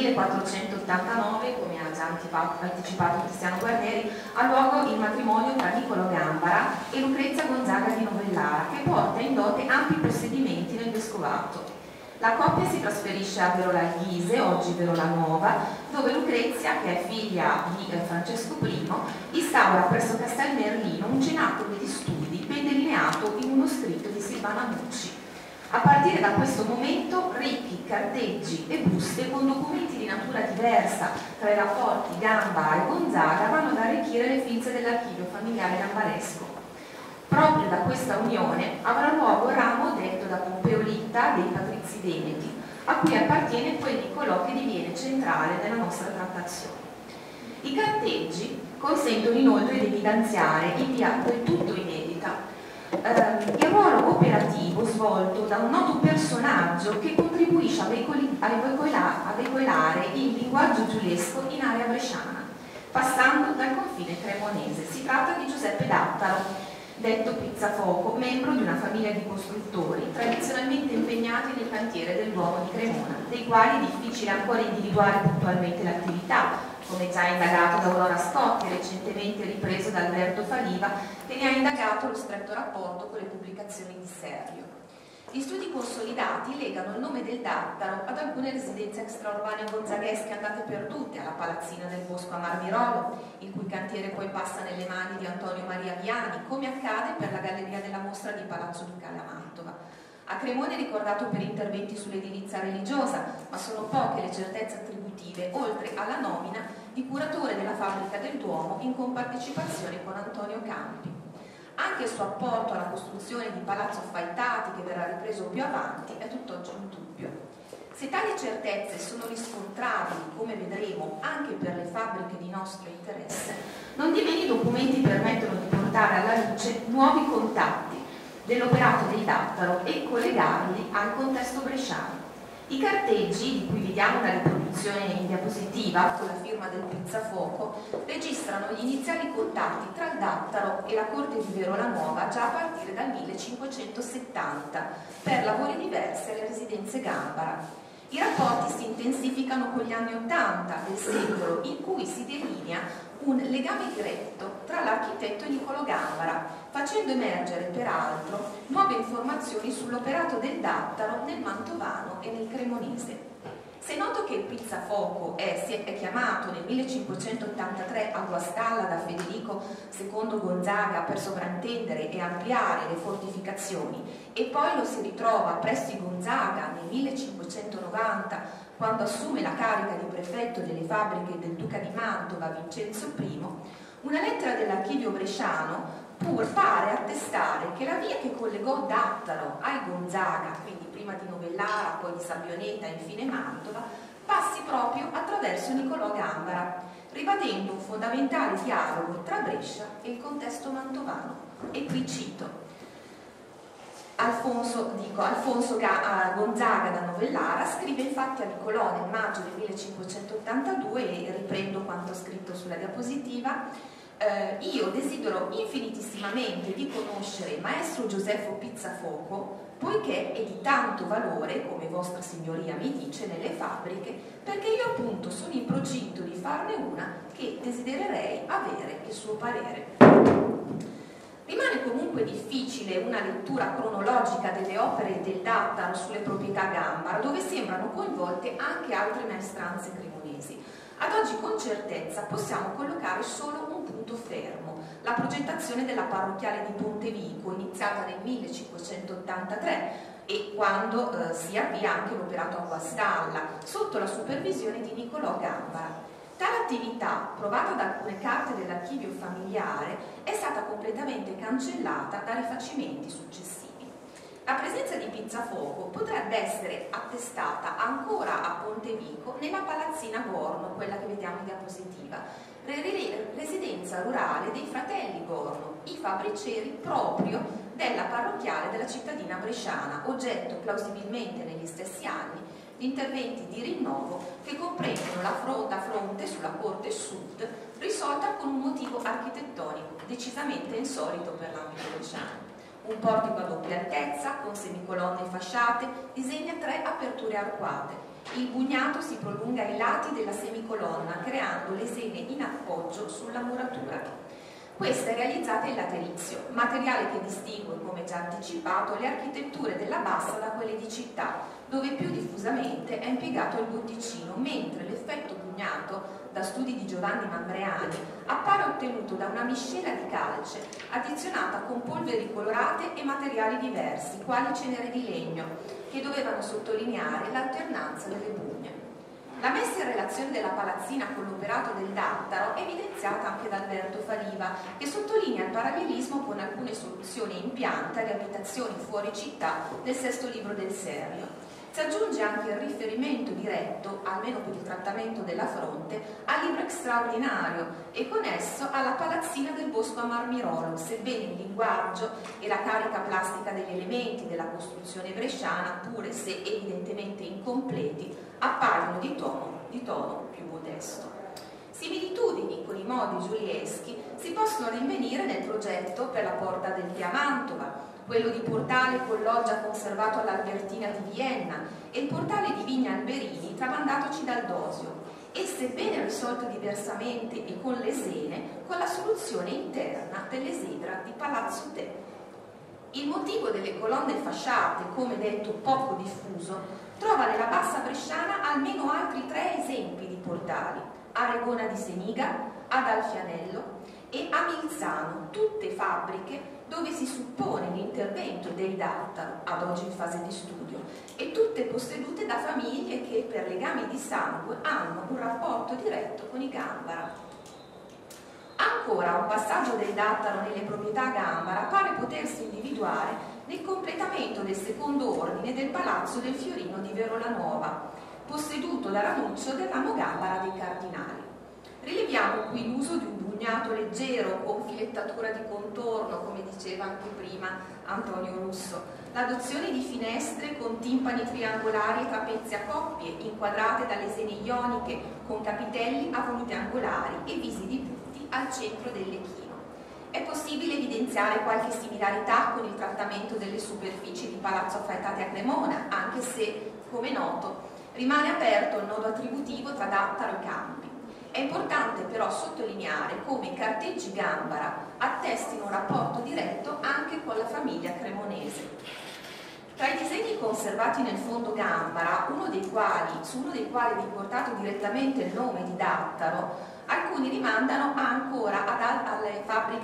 G: 1489, come ha già anticipato Cristiano Guarneri, ha luogo il matrimonio tra Niccolò Gambara e Lucrezia Gonzaga di Novellara, che porta in dote ampi possedimenti nel vescovato. La coppia si trasferisce a Verola al Ghise, oggi Verola Nuova, dove Lucrezia, che è figlia di Francesco I, instaura presso Castel Merlino un cenacolo di studi ben delineato in uno scritto di Silvana Mucci. A partire da questo momento ricchi carteggi e buste con documenti di natura diversa tra i rapporti Gambara e Gonzaga vanno ad arricchire le finze dell'archivio familiare gambaresco. Proprio da questa unione avrà luogo il ramo detto da Pompeo Litta dei Patrizi Veneti, a cui appartiene quel Niccolò che diviene centrale nella nostra trattazione. I carteggi consentono inoltre di evidenziare in via del tutto inedita il ruolo operativo svolto da un noto personaggio che contribuisce a veicolare il linguaggio giuliesco in area bresciana, passando dal confine cremonese. Si tratta di Giuseppe Dattaro, detto Pizzafoco, membro di una famiglia di costruttori tradizionalmente impegnati nel cantiere del Duomo di Cremona, dei quali è difficile ancora individuare puntualmente l'attività, come già indagato da Aurora Scotti, recentemente ripreso da Alberto Faliva, che ne ha indagato lo stretto rapporto con le pubblicazioni di Servio. Gli studi consolidati legano il nome del dattaro ad alcune residenze extraurbane gonzaghesche andate perdute, alla Palazzina del Bosco a Marmirolo, il cui cantiere poi passa nelle mani di Antonio Maria Viani, come accade per la Galleria della Mostra di Palazzo Ducale a Mantova. A Cremona è ricordato per interventi sull'edilizia religiosa, ma sono poche le certezze attributive, oltre alla nomina di curatore della fabbrica del Duomo in compartecipazione con Antonio Campi. Anche il suo apporto alla costruzione di Palazzo Affaitati, che verrà ripreso più avanti, è tutt'oggi in dubbio. Se tali certezze sono riscontrabili, come vedremo, anche per le fabbriche di nostro interesse, non di meno i documenti permettono di portare alla luce nuovi contatti dell'operato del dattaro e collegarli al contesto bresciano. I carteggi, di cui vediamo una riproduzione in diapositiva con la firma del Pizzafoco, registrano gli iniziali contatti tra il dattaro e la corte di Verola Nuova già a partire dal 1570 per lavori diversi alle residenze Gambara. I rapporti si intensificano con gli anni '80 del secolo, in cui si delinea un legame diretto tra l'architetto e Niccolò Gambara, facendo emergere peraltro nuove informazioni sull'operato del dattaro nel mantovano e nel cremonese. Se noto che il Pizzafoco è chiamato nel 1583 a Guastalla da Federico II Gonzaga per sovrintendere e ampliare le fortificazioni, e poi lo si ritrova presso i Gonzaga nel 1590 quando assume la carica di prefetto delle fabbriche del duca di Mantova Vincenzo I, una lettera dell'archivio bresciano pare attestare che la via che collegò Dattaro ai Gonzaga, quindi prima di Novellara, poi di Sabbioneta e infine Mantova, passi proprio attraverso Niccolò Gambara, ribadendo un fondamentale dialogo tra Brescia e il contesto mantovano. E qui cito Alfonso Gonzaga da Novellara scrive infatti a Niccolò nel maggio del 1582, e riprendo quanto scritto sulla diapositiva: io desidero infinitissimamente di conoscere maestro Gioseffo Pizzafoco, poiché è di tanto valore, come vostra signoria mi dice, nelle fabbriche, perché io appunto sono in procinto di farne una che desidererei avere il suo parere. Rimane comunque difficile una lettura cronologica delle opere del dattaro sulle proprietà Gambara, dove sembrano coinvolte anche altre maestranze cremonesi. Ad oggi con certezza possiamo collocare solo un punto fermo: la progettazione della parrocchiale di Pontevico, iniziata nel 1583, e quando si avvia anche l'operato a Guastalla, sotto la supervisione di Niccolò Gambara. Tale attività, provata da alcune carte dell'archivio familiare, è stata completamente cancellata da rifacimenti successivi. La presenza di Pizzafoco potrebbe essere attestata ancora a Pontevico nella Palazzina Gorno, quella che vediamo in diapositiva, residenza rurale dei fratelli Gorno, i fabbricieri proprio della parrocchiale della cittadina bresciana, oggetto plausibilmente negli stessi anni di interventi di rinnovo che comprendono la fronte sulla corte sud, risolta con un motivo architettonico decisamente insolito per l'ambito bresciano. Un portico a doppia altezza, con semicolonne fasciate, disegna 3 aperture arcuate. Il bugnato si prolunga ai lati della semicolonna, creando lesene in appoggio sulla muratura. Questa è realizzata in laterizio, materiale che distingue, come già anticipato, le architetture della bassa da quelle di città, dove più diffusamente è impiegato il botticino, mentre l'effetto bugnato, da studi di Giovanni Mambreani, appare ottenuto da una miscela di calce addizionata con polveri colorate e materiali diversi, quali cenere di legno, che dovevano sottolineare l'alternanza delle bugne. La messa in relazione della palazzina con l'operato del dattaro è evidenziata anche da Alberto Faliva, che sottolinea il parallelismo con alcune soluzioni in pianta di abitazioni fuori città del sesto libro del Servio. Si aggiunge anche il riferimento diretto, almeno per il trattamento della fronte, al libro straordinario e con esso alla palazzina del Bosco a Marmirolo, sebbene il linguaggio e la carica plastica degli elementi della costruzione bresciana, pure se evidentemente incompleti, appaiono di tono più modesto. Similitudini con i modi giulieschi si possono rinvenire nel progetto per la Porta del Tè a Mantova, quello di Portale con loggia conservato all'Albertina di Vienna e il portale di Vigna Alberini tramandatoci dal Dosio, e sebbene risolto diversamente e con lesene, con la soluzione interna dell'esedra di Palazzo Tè. Il motivo delle colonne fasciate, come detto poco diffuso, trova nella bassa bresciana almeno altri 3 esempi di portali: a Regona di Seniga, ad Alfianello e a Milzano, tutte fabbriche dove si suppone l'intervento dei Dattaro, ad oggi in fase di studio, e tutte possedute da famiglie che per legami di sangue hanno un rapporto diretto con i Gambara. Ancora un passaggio del Dattaro nelle proprietà Gambara pare potersi individuare nel completamento del secondo ordine del Palazzo del Fiorino di Verola Nuova, posseduto da Ranuccio del ramo Gambara dei Cardinali. Rileviamo qui l'uso di un bugnato leggero con filettatura di contorno, come diceva anche prima Antonio Russo, l'adozione di finestre con timpani triangolari e trapezi a coppie, inquadrate da lesene ioniche con capitelli a volute angolari e visi di putti al centro dell'echino. È possibile evidenziare qualche similarità con il trattamento delle superfici di Palazzo Affaettati a Cremona, anche se, come noto, rimane aperto il nodo attributivo tra Dattaro e Campi. È importante però sottolineare come i carteggi Gambara attestino un rapporto diretto anche con la famiglia cremonese. Tra i disegni conservati nel fondo Gambara, su uno dei quali è riportato direttamente il nome di Dattaro, alcuni rimandano ancora alle fabbriche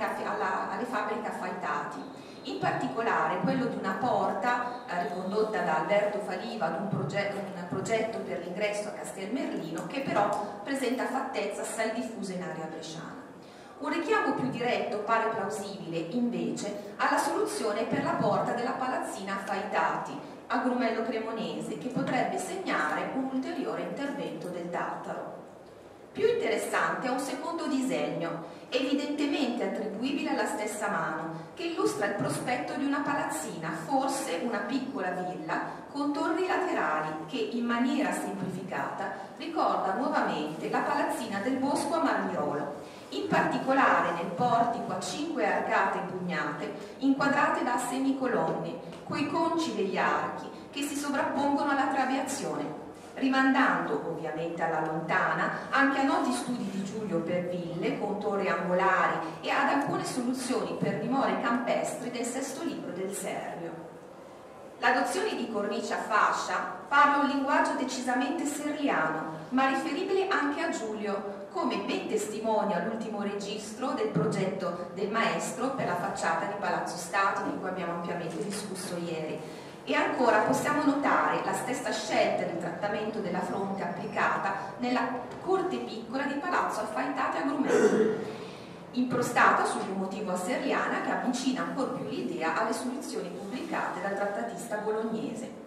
G: Affaettati. In particolare quello di una porta ricondotta da Alberto Faliva ad un progetto per l'ingresso a Castelmerlino, che però presenta fattezza assai diffusa in area bresciana. Un richiamo più diretto pare plausibile, invece, alla soluzione per la porta della palazzina Affaettati, a Grumello Cremonese, che potrebbe segnare un ulteriore intervento del Dattaro. Più interessante è un secondo disegno, evidentemente attribuibile alla stessa mano, che illustra il prospetto di una palazzina, forse una piccola villa, con torri laterali che, in maniera semplificata, ricorda nuovamente la palazzina del Bosco a Marmirolo, in particolare nel portico a 5 arcate bugnate, inquadrate da semicolonne, coi conci degli archi che si sovrappongono alla trabeazione, rimandando ovviamente alla lontana anche a noti studi di Giulio per ville con torri angolari e ad alcune soluzioni per dimore campestri del sesto libro del Servio. L'adozione di cornice a fascia parla un linguaggio decisamente serliano, ma riferibile anche a Giulio, come ben testimonia l'ultimo registro del progetto del maestro per la facciata di Palazzo Stato, di cui abbiamo ampiamente discusso ieri. E ancora possiamo notare la stessa scelta di trattamento della fronte applicata nella corte piccola di Palazzo Affaettati a Grumello, impostata sul motivo asserliana che avvicina ancor più l'idea alle soluzioni pubblicate dal trattatista bolognese.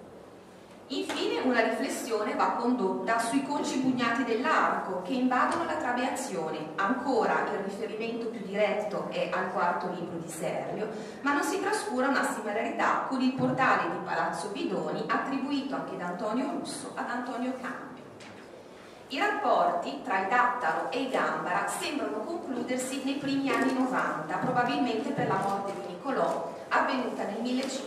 G: Infine una riflessione va condotta sui conci bugnati dell'arco che invadono la trabeazione. Ancora il riferimento più diretto è al quarto libro di Servio, ma non si trascura una similarità con il portale di Palazzo Bidoni attribuito anche da Antonio Russo ad Antonio Cambio. I rapporti tra i Dattaro e i Gambara sembrano concludersi nei primi anni 90, probabilmente per la morte di Niccolò, avvenuta nel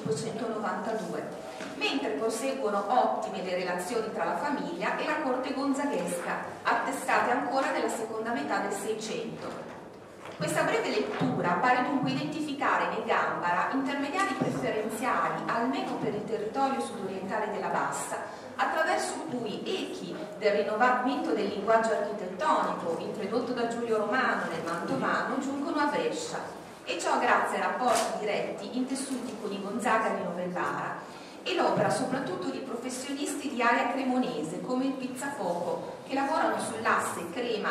G: 1592. Mentre proseguono ottime le relazioni tra la famiglia e la corte gonzaghesca, attestate ancora nella seconda metà del Seicento. Questa breve lettura pare dunque identificare nei Gambara intermediari preferenziali, almeno per il territorio sudorientale della Bassa, attraverso cui echi del rinnovamento del linguaggio architettonico introdotto da Giulio Romano nel Mantovano giungono a Brescia, e ciò grazie ai rapporti diretti intessuti con i Gonzaga di Novellara e l'opera soprattutto di professionisti di area cremonese come il Pizzafoco, che lavorano sull'asse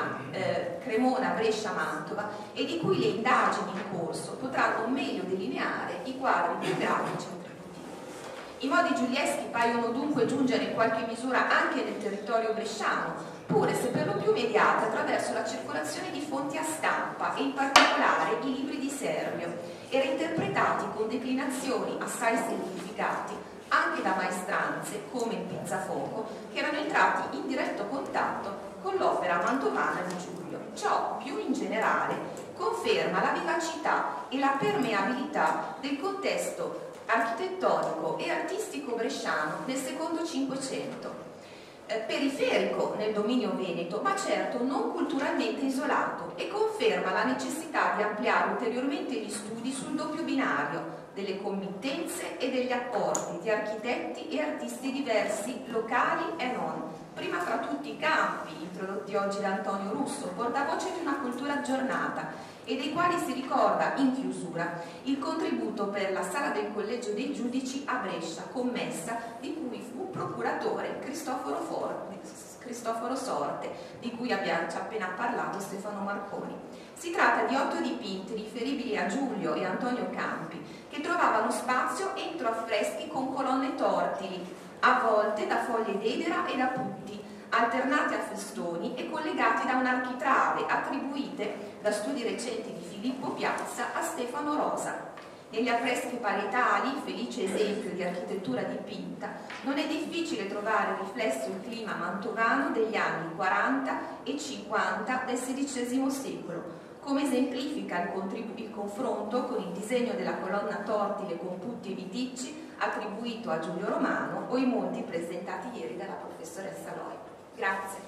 G: Cremona-Brescia-Mantova e di cui le indagini in corso potranno meglio delineare i quadri biografici attributivi. I modi giulieschi paiono dunque giungere in qualche misura anche nel territorio bresciano, pure se per lo più mediate attraverso la circolazione di fonti a stampa e in particolare i libri di Servio, e reinterpretati con declinazioni assai semplificati anche da maestranze come il Pizzafoco, che erano entrati in diretto contatto con l'opera mantovana di Giulio. Ciò più in generale conferma la vivacità e la permeabilità del contesto architettonico e artistico bresciano nel secondo Cinquecento, periferico nel dominio veneto, ma certo non culturalmente isolato, e conferma la necessità di ampliare ulteriormente gli studi sul doppio binario delle committenze e degli apporti di architetti e artisti diversi, locali e non, prima tra tutti i campi, introdotti oggi da Antonio Russo, portavoce di una cultura aggiornata, e dei quali si ricorda in chiusura il contributo per la Sala del Collegio dei Giudici a Brescia, commessa di cui fu procuratore Cristoforo Sorte, di cui abbiamo già appena parlato Stefano Marconi. Si tratta di 8 dipinti riferibili a Giulio e Antonio Campi, che trovavano spazio entro affreschi con colonne tortili, avvolte da foglie d'edera e da putti, alternate a festoni e collegati da un architrave, attribuite da studi recenti di Filippo Piazza a Stefano Rosa. Negli affreschi parietali, felice esempio di architettura dipinta, non è difficile trovare riflesso il clima mantovano degli anni 40 e 50 del XVI secolo, come esemplifica il confronto con il disegno della colonna tortile con putti e viticci attribuito a Giulio Romano o i molti presentati ieri dalla professoressa Loi. Grazie.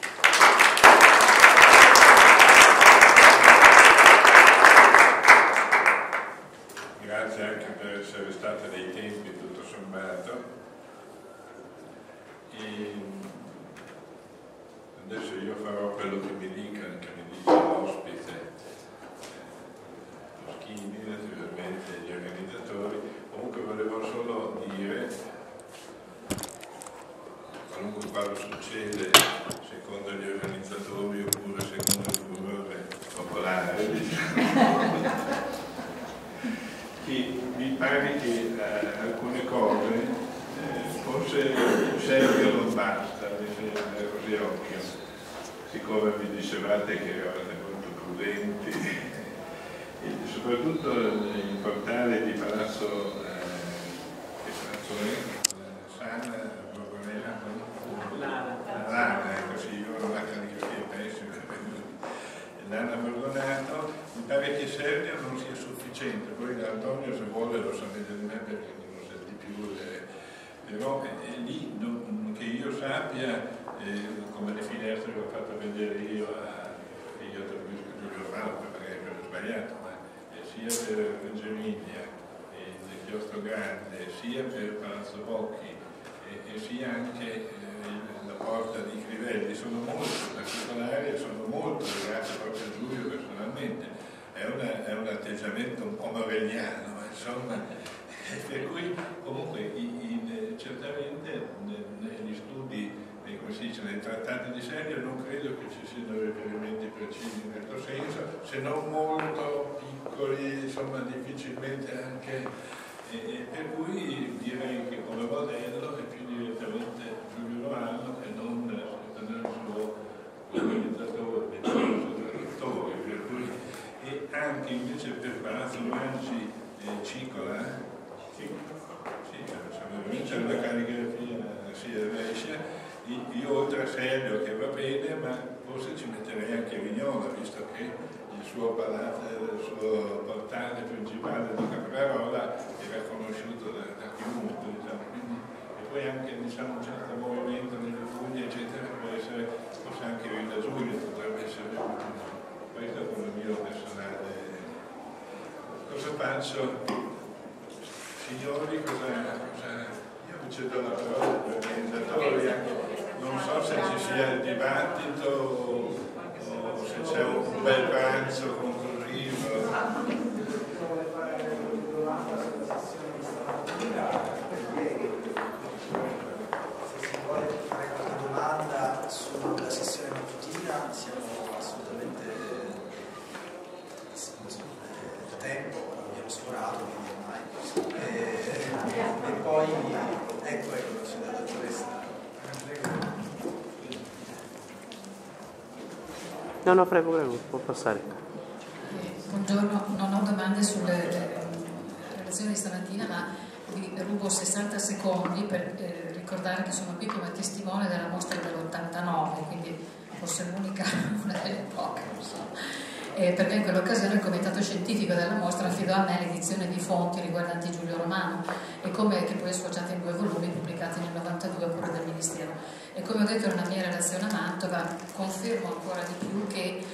A: Grazie anche per essere state dei tempi tutto sommato. E adesso io farò quello che mi dice l'ospite, Moschini, naturalmente gli organizzatori. Comunque volevo solo dire, qualunque cosa succede secondo gli organizzatori oppure secondo il furore popolare, diciamo, che mi pare che alcune cose forse Sergio non basta vedere così a occhio, siccome vi dicevate che eravate molto prudenti e soprattutto il portale di Palazzo Sana Lana, ecco sì, io ho una calligrafia pessima, Lana Borgonato, mi pare che Sergio non sia sufficiente, poi Antonio se vuole lo sapete di me perché non lo senti più, però è lì che io sappia, come le finestre che ho fatto vedere io Giulio Romano, perché è sbagliato, ma sia per Reggio Emilia, del Chiostro Grande, sia per Palazzo Bocchi e sia anche la porta di Crivelli, sono molto particolari e sono molto legati proprio a Giulio personalmente. È un atteggiamento un po' morelliano, insomma, per cui comunque certamente negli studi, come si dice, nei trattati di Sergio non credo che ci siano riferimenti precisi in questo senso, se non molto piccoli, insomma difficilmente anche, per cui direi che come modello è più direttamente Giulio Romano e non il suo organizzatore, il suo traduttore, per cui, e anche invece per Palazzo Manci Cicola, sì, c'è una calligrafia, sì, io oltre a Sergio che va bene, ma forse ci metterei anche Vignola, visto che il suo portale principale di Caprarola era conosciuto da chiunque, diciamo, quindi, e poi anche diciamo, un certo movimento nelle Puglie, eccetera, può essere, forse anche Villa Giulia potrebbe essere, questo è come mio personale. Cosa faccio? Signori, io vi cedo la parola agli organizzatori, non so se ci sia il dibattito o se c'è un bel pranzo conclusivo.
C: Vuole fare una domanda sulla sessione di stamattina, se si vuole fare qualche domanda sulla sessione mattutina siamo assolutamente a tempo, abbiamo sforato, quindi ormai. E poi ecco, c'è la dottoressa.
H: No, prego, può passare.
I: Buongiorno, non ho domande sulle relazioni di stamattina, ma vi rubo 60 secondi per ricordare che sono qui come testimone della mostra dell'89, quindi forse l'unica, una delle poche, non so. perché in quell'occasione il comitato scientifico della mostra affidò a me l'edizione di fonti riguardanti Giulio Romano, che poi è sfoggiata in 2 volumi pubblicati nel 92 a cura del Ministero. E come ho detto nella mia relazione a Mantova, confermo ancora di più che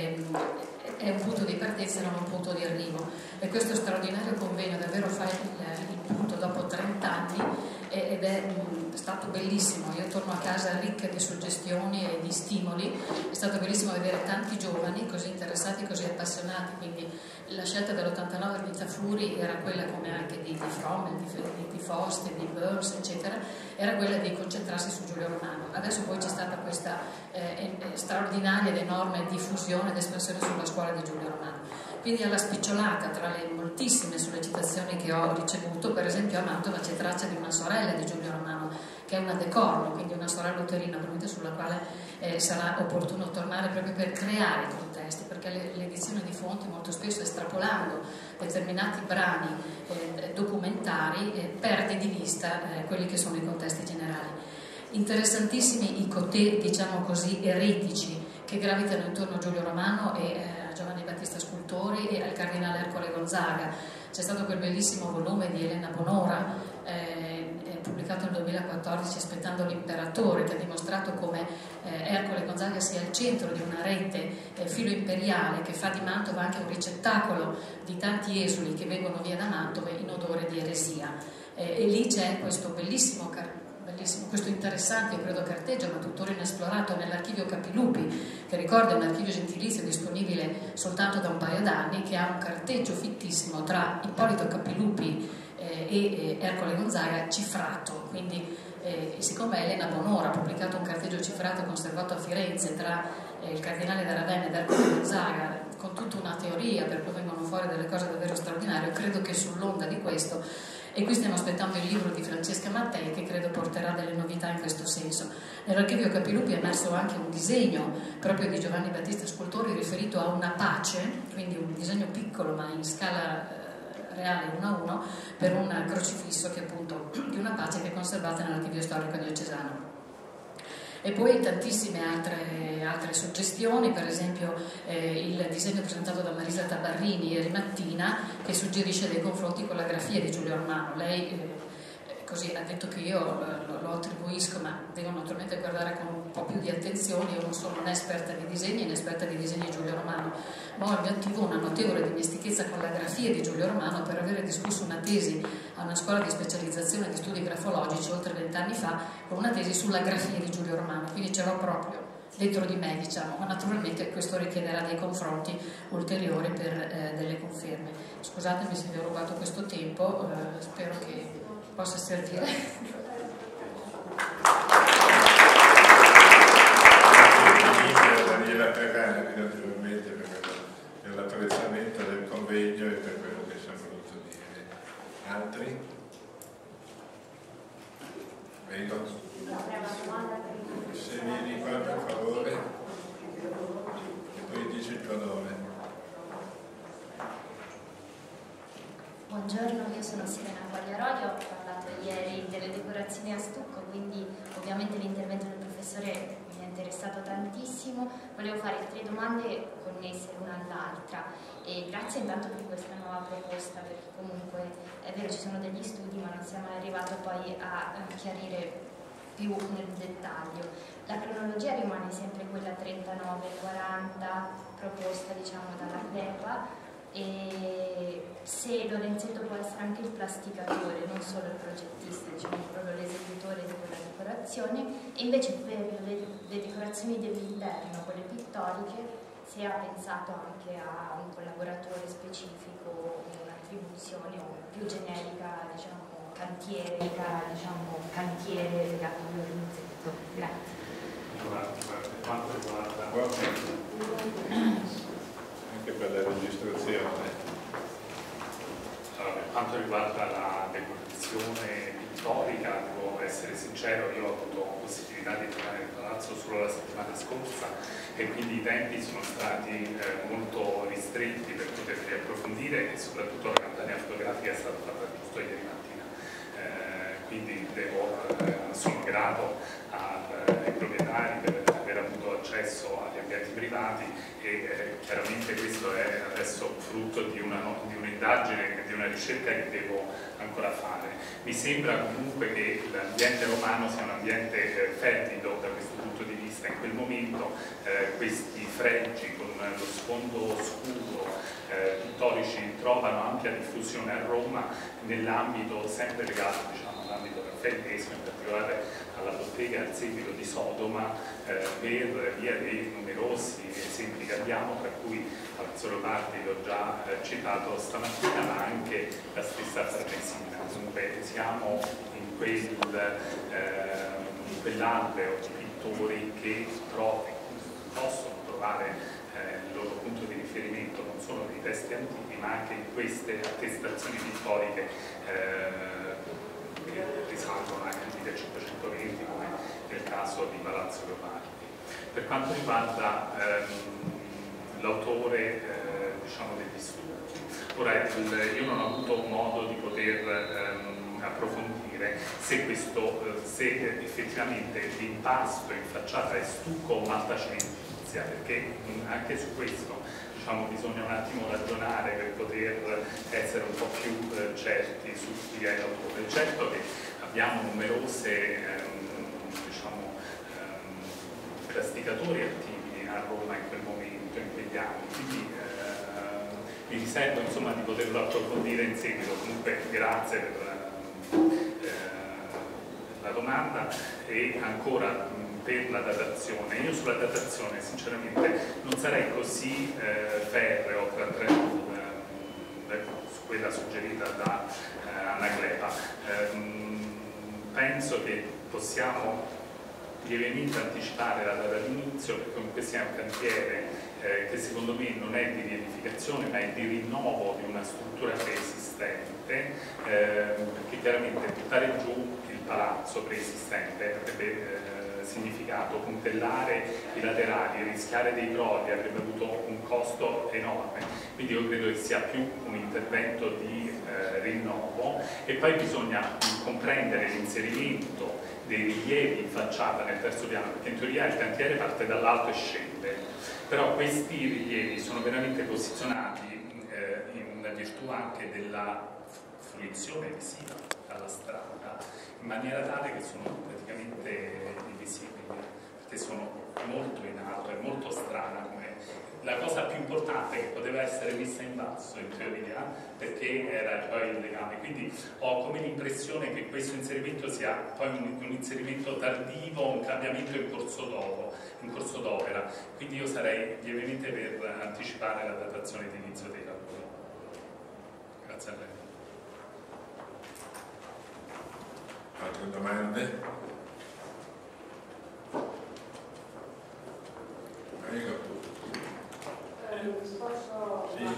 I: è un punto di partenza e non un punto di arrivo, e questo straordinario convegno davvero fa il punto dopo 30 anni ed è stato bellissimo. Io torno a casa ricca di suggestioni e di stimoli. È stato bellissimo vedere tanti giovani così interessati, così appassionati, quindi la scelta dell'89 di Tafuri era quella, come anche di Frommel, di Foster, di Burns, eccetera, era quella di concentrarsi su Giulio Romano. Adesso poi c'è stata questa straordinaria ed enorme diffusione ed espansione sulla scuola di Giulio Romano. Quindi alla spicciolata, tra le moltissime sollecitazioni che ho ricevuto, per esempio a Mantova c'è traccia di una sorella di Giulio Romano, che è una De Corno, quindi una sorella uterina, probabilmente sulla quale sarà opportuno tornare proprio per creare i contesti, perché l'edizione di fonti molto spesso, estrapolando determinati brani documentari, perde di vista quelli che sono i contesti generali. Interessantissimi i cotè, diciamo così, eretici che gravitano intorno a Giulio Romano e a Giovanni Battista Scultori e al cardinale Ercole Gonzaga. C'è stato quel bellissimo volume di Elena Bonora pubblicato nel 2014, Aspettando l'imperatore, che ha dimostrato come Ercole Gonzaga sia al centro di una rete filo-imperiale che fa di Mantova anche un ricettacolo di tanti esuli che vengono via da Mantova in odore di eresia. E lì c'è questo bellissimo, questo interessante, io credo, carteggio, ma tuttora inesplorato, nell'archivio Capilupi, che ricorda un archivio gentilizio disponibile soltanto da un paio d'anni, che ha un carteggio fittissimo tra Ippolito Capilupi e Ercole Gonzaga cifrato. Quindi siccome Elena Bonora ha pubblicato un carteggio cifrato conservato a Firenze tra il cardinale da Ravenna ed Ercole Gonzaga, con tutta una teoria per cui vengono fuori delle cose davvero straordinarie, credo che sull'onda di questo, e qui stiamo aspettando il libro di Francesca Mattei, che credo porterà delle novità in questo senso. Nell'archivio Capilupi è emerso anche un disegno proprio di Giovanni Battista Scultori riferito a una pace, quindi un disegno piccolo ma in scala reale 1:1, per un crocifisso che appunto di una pace che è conservata nell'archivio storico diocesano. E poi tantissime altre suggestioni, per esempio il disegno presentato da Marisa Tabarrini ieri mattina, che suggerisce dei confronti con la grafia di Giulio Romano. Lei così ha detto che io lo attribuisco, ma devo naturalmente guardare con un po' più di attenzione. Io non sono un'esperta di disegni, un'esperta di disegni di Giulio Romano, ma ho al mio attivo una notevole dimestichezza con la grafia di Giulio Romano per avere discusso una tesi a una scuola di specializzazione di studi grafologici oltre 20 anni fa, con una tesi sulla grafia di Giulio Romano, quindi ce l'ho proprio dentro di me, diciamo, ma naturalmente questo richiederà dei confronti ulteriori per delle conferme. Scusatemi se vi ho rubato questo tempo, spero che possa servire.
A: Daniela Ferrari, naturalmente, per l'apprezzamento del convegno e per quello che sono voluto dire. Altri? Prego. Se vieni qua, per favore, e poi dici il tuo nome.
J: Buongiorno, io sono Serena Quagliaroli, ho parlato ieri delle decorazioni a stucco, quindi ovviamente l'intervento del professore mi è interessato tantissimo. Volevo fare 3 domande connesse l'una all'altra e grazie intanto per questa nuova proposta, perché comunque è vero, ci sono degli studi ma non siamo arrivati poi a chiarire più nel dettaglio. La cronologia rimane sempre quella 39-40 proposta, diciamo, dalla CLEPA, e se Lorenzetto può essere anche il plasticatore, non solo il progettista, diciamo proprio l'esecutore di quella decorazione, e invece per le decorazioni dell'interno, quelle pittoriche, se ha pensato anche a un collaboratore specifico, un'attribuzione più generica, diciamo cantiere legato a Lorenzetto. Grazie.
K: Quanto riguarda
A: anche per la registrazione.
K: Allora, per quanto riguarda la decorazione pittorica, devo essere sincero, io ho avuto possibilità di entrare nel palazzo solo la settimana scorsa e quindi i tempi sono stati molto ristretti per poterli approfondire, e soprattutto la campagna fotografica è stata fatta giusto ieri mattina, quindi sono grato ai proprietari per aver avuto accesso agli ambienti privati e chiaramente questo è adesso frutto di un'indagine, di una ricerca che devo ancora fare. Mi sembra comunque che l'ambiente romano sia un ambiente fervido da questo punto di vista. In quel momento questi fregi con lo sfondo scuro pittorici trovano ampia diffusione a Roma nell'ambito sempre legato, diciamo, all'ambito raffaellesco, in particolare alla bottega al seguito di Sodoma, per via dei numerosi esempi che abbiamo, tra cui Palazzo Leopardi, l'ho già citato stamattina, ma anche la stessa Farnesina. Dunque siamo in quell'alveo di pittori che possono trovare il loro punto di riferimento non solo nei testi antichi, ma anche in queste attestazioni pittoriche che risalgono anche al 1520, come nel caso di Palazzo Leopardi. Per quanto riguarda l'autore diciamo degli studi, ora io non ho avuto modo di poter approfondire se effettivamente l'impasto in facciata è stucco o malta cementizia, perché anche su questo diciamo, bisogna un attimo ragionare per poter essere un po' più certi su chi è l'autore. Certo che abbiamo numerose plasticatori attivi a Roma in quel momento, in quegli anni, quindi mi riservo insomma di poterlo approfondire in seguito. Comunque grazie per la domanda. E ancora per la datazione, io sulla datazione sinceramente non sarei così ferreo su quella suggerita da Anaclepa. Penso che possiamo lievemente anticipare la data d'inizio, perché comunque sia un cantiere che secondo me non è di riedificazione ma è di rinnovo di una struttura preesistente, perché chiaramente buttare giù il palazzo preesistente avrebbe significato puntellare i laterali, rischiare dei crolli, avrebbe avuto un costo enorme, quindi io credo che sia più un intervento di rinnovo. E poi bisogna comprendere l'inserimento dei rilievi in facciata nel terzo piano, perché in teoria il cantiere parte dall'alto e scende, però questi rilievi sono veramente posizionati in virtù anche della fruizione visiva dalla strada, in maniera tale che sono praticamente invisibili, perché sono molto in alto, è molto strana come. La cosa più importante è che poteva essere messa in basso in teoria, perché era poi il legame, quindi ho come l'impressione che questo inserimento sia poi un inserimento tardivo, un cambiamento in corso d'opera, quindi io sarei lievemente per anticipare la datazione di inizio dei lavori. Grazie a lei.
A: Altre domande? Prego.
B: Posso
A: sì.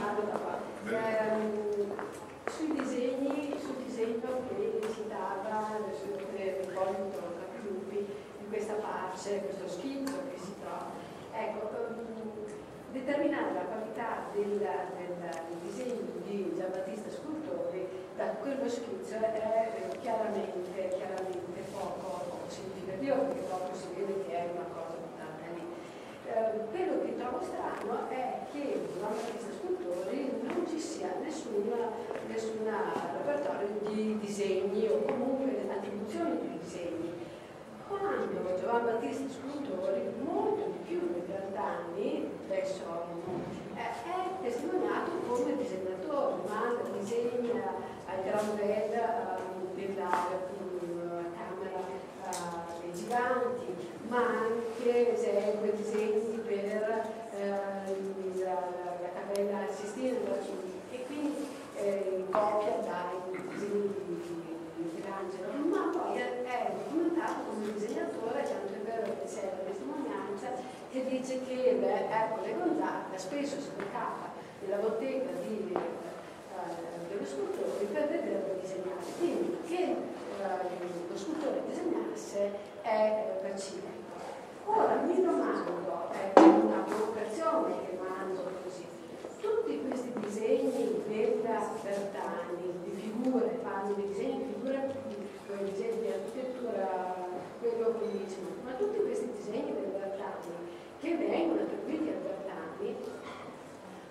B: Sul disegno che citava il signor Ippolito Capilupi, di questa pace, questo schizzo che si trova, ecco, determinare la qualità del disegno di Giambattista Scultori da quello schizzo è chiaramente poco significativo, perché proprio si vede che è una cosa buttata lì. Quello che trovo strano è che Giambattista Scultori non ci sia nessun repertorio di disegni o comunque attribuzioni di disegni, quando Giambattista Scultori, molto di più di 30 anni, adesso è testimoniato come disegnatore, manda disegni al Gran Bel della Camera dei Giganti, ma anche esegue disegni per la Cappella Sistina, e quindi copia dai disegni di Michelangelo, ma poi è documentato come disegnatore, tanto è vero che c'è la testimonianza che dice che Ercole Gonzaga spesso si recava nella bottega dello scultore per vederlo disegnare, quindi che lo scultore disegnasse è pacifico. Ora mi domando, è una provocazione che mando così, tutti questi disegni della Bertani, di figure, fanno dei disegni di figure, disegni di architettura, quello che dicono, ma tutti questi disegni della Bertani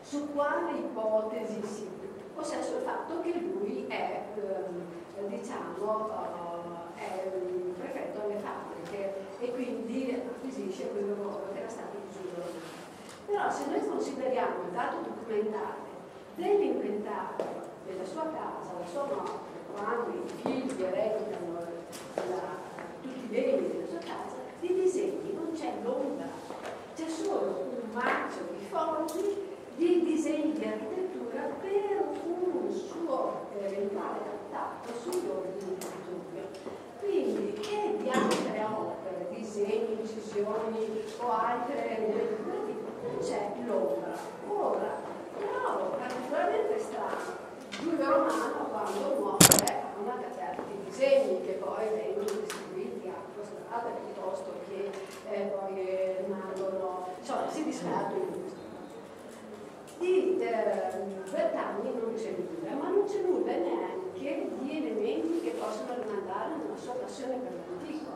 B: su quale ipotesi si, ossia sul fatto che lui è, diciamo, è un prefetto alle fabbriche e quindi acquisisce quel lavoro che era stato chiuso. Però se noi consideriamo il dato documentale dell'inventario della sua casa, la sua morte, quando i figli ereditano tutti i beni della sua casa, di disegni non c'è l'ombra, c'è solo un mazzo di fogli di disegni di architettura per un suo eventuale trattato sugli ordini di Vitruvio. Quindi che di altre opere, disegni, incisioni o altre non c'è l'ombra. Ora, però particolarmente strano, Giulio Romano quando muore ha una caterva di disegni che poi vengono distribuiti a strada piuttosto che poi rimangono, insomma si disperdono in questo modo. Di Bertani non c'è nulla, ma non c'è nulla neanche di elementi che possono rimandare alla sua passione per l'antico.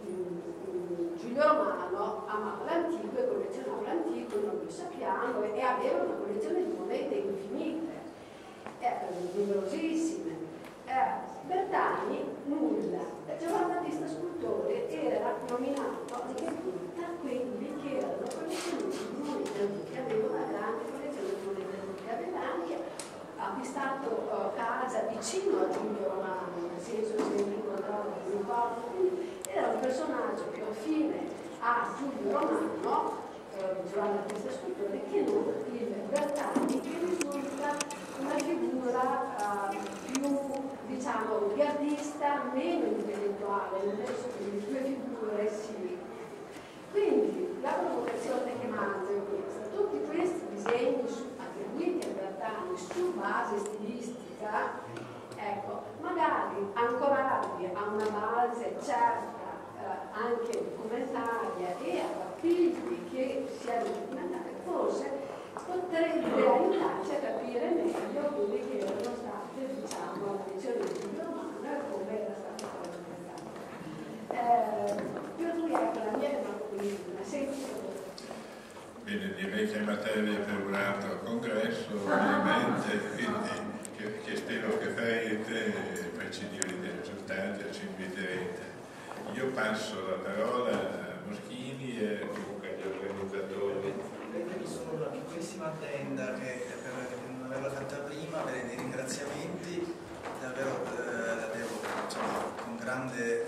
B: Giulio Romano amava l'antico e collezionava l'antico, non lo sappiamo, e aveva una collezione di monete infinite, numerosissime. Bertani nulla. Giovanni Battista Scultore era nominato addirittura tra quelli che erano collezionati di monete antiche, aveva una grande collezione di monete antiche, aveva anche acquistato casa vicino a Giulio Romano, nel senso che si incontrava in un posto, quindi era un personaggio più affine a Giulio Romano, Giovanni Battista Scultore, che non il Bertani, che risulta una figura più, diciamo, di artista, meno intellettuale, nel senso che le due figure sì. Quindi la provocazione che mangio è questa: tutti questi disegni attribuiti a Bertani su base stilistica, ecco, magari ancorati a una base certa, anche documentaria, e a artigli che siano documentari, forse potrebbe aiutarci a capire meglio quelli che erano state, diciamo, la lezione di Giulio Romano e come era stato rappresentato. Per cui ecco la mia è una semplice.
A: Bene, direi che è materia per un altro congresso, ovviamente, quindi che spero che farete, poi ci direte i risultati e ci inviterete. Io passo la parola a Moschini e comunque agli organizzatori.
C: Solo una piccolissima addenda che per non averla fatta prima, per dei ringraziamenti, davvero con grande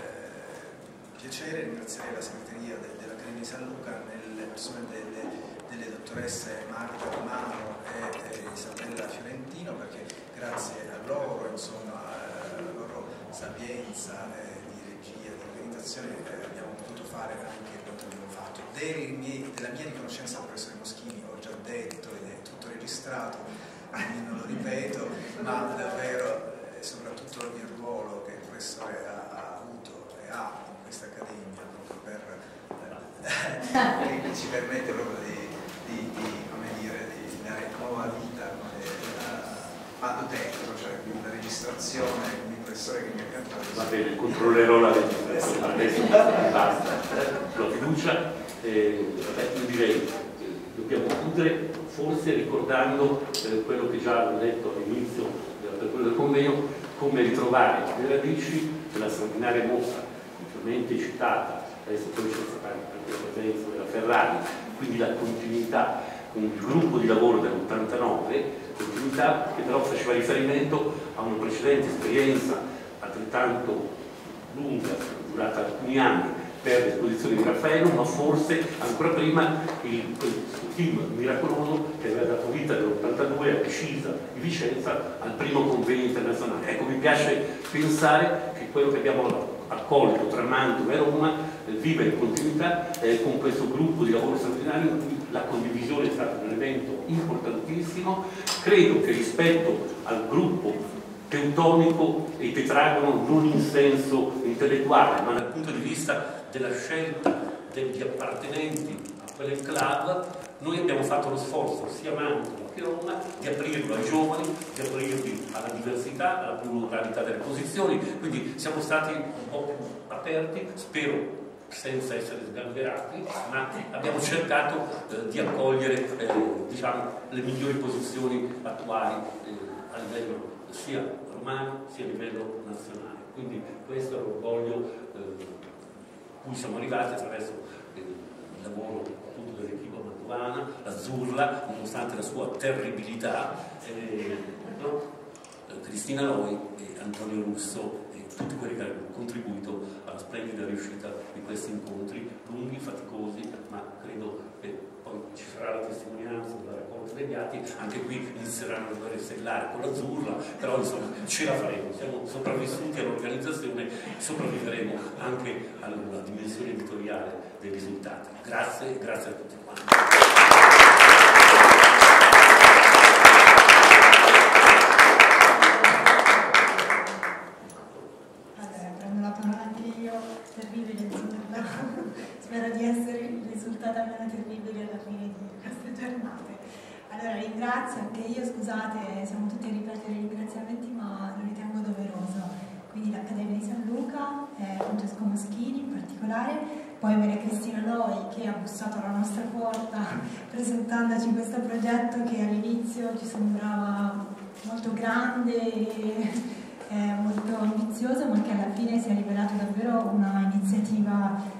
C: piacere ringrazierei la segreteria dell'Accademia di San Luca nelle persone delle dottoresse Magda Romano e Isabella Fiorentino, perché grazie a loro, insomma, alla loro sapienza di regia, di organizzazione, abbiamo potuto fare anche quanto abbiamo fatto. Della mia riconoscenza al professore Moschini ho già detto ed è tutto registrato, quindi non lo ripeto, ma davvero soprattutto il ruolo che il professore ha avuto e ha in questa accademia, proprio che ci permette proprio di dare nuova vita quando dentro, cioè la registrazione, quindi il professore che mi ha cantato.
L: Va bene, controllerò la registrazione, adesso basta, la fiducia. Io direi dobbiamo chiudere forse ricordando quello che già avevo detto all'inizio dell'apertura del convegno, come ritrovare le radici della straordinaria mostra, ovviamente citata, adesso poi c'è stata anche la presenza della Ferrari, quindi la continuità con il gruppo di lavoro dell'89, continuità che però faceva riferimento a una precedente esperienza altrettanto lunga, durata alcuni anni, per l'esposizione di Raffaello, ma forse ancora prima questo team miracoloso che aveva dato vita nell'82 a Precisa di Vicenza al primo convegno internazionale. Ecco, mi piace pensare che quello che abbiamo accolto tra Mantova e Roma vive in continuità con questo gruppo di lavoro straordinario in cui la condivisione è stata un evento importantissimo. Credo che rispetto al gruppo teutonico e tetragono non in senso intellettuale, ma dal punto di vista della scelta degli appartenenti a quell'enclave, noi abbiamo fatto lo sforzo, sia Mantova che Roma, di aprirlo ai giovani, di aprirli alla diversità, alla pluralità delle posizioni, quindi siamo stati un po' più aperti, spero senza essere sgangherati, ma abbiamo cercato di accogliere diciamo, le migliori posizioni attuali a livello sia romano sia a livello nazionale. Quindi questo è l'orgoglio cui siamo arrivati attraverso il lavoro appunto dell'equipa mantovana, l'Azzurra, nonostante la sua terribilità, no? Cristina Loi e Antonio Russo e tutti quelli che hanno contribuito alla splendida riuscita di questi incontri lunghi, faticosi, ma credo che poi ci sarà la testimonianza della raccolta degli atti, anche qui inizieranno a dover sellare con l'Azzurra, però insomma ce la faremo, siamo sopravvissuti all'organizzazione, sopravviveremo anche alla dimensione editoriale dei risultati. Grazie e grazie a tutti quanti.
M: Spero di essere risultata meno terribile alla fine di queste giornate. Allora ringrazio anche io, scusate, siamo tutti a ripetere i ringraziamenti, ma lo ritengo doveroso. Quindi l'Accademia di San Luca, Francesco Moschini in particolare, poi Maria Cristina Loi che ha bussato alla nostra porta presentandoci questo progetto che all'inizio ci sembrava molto grande e molto ambizioso, ma che alla fine si è rivelato davvero una iniziativa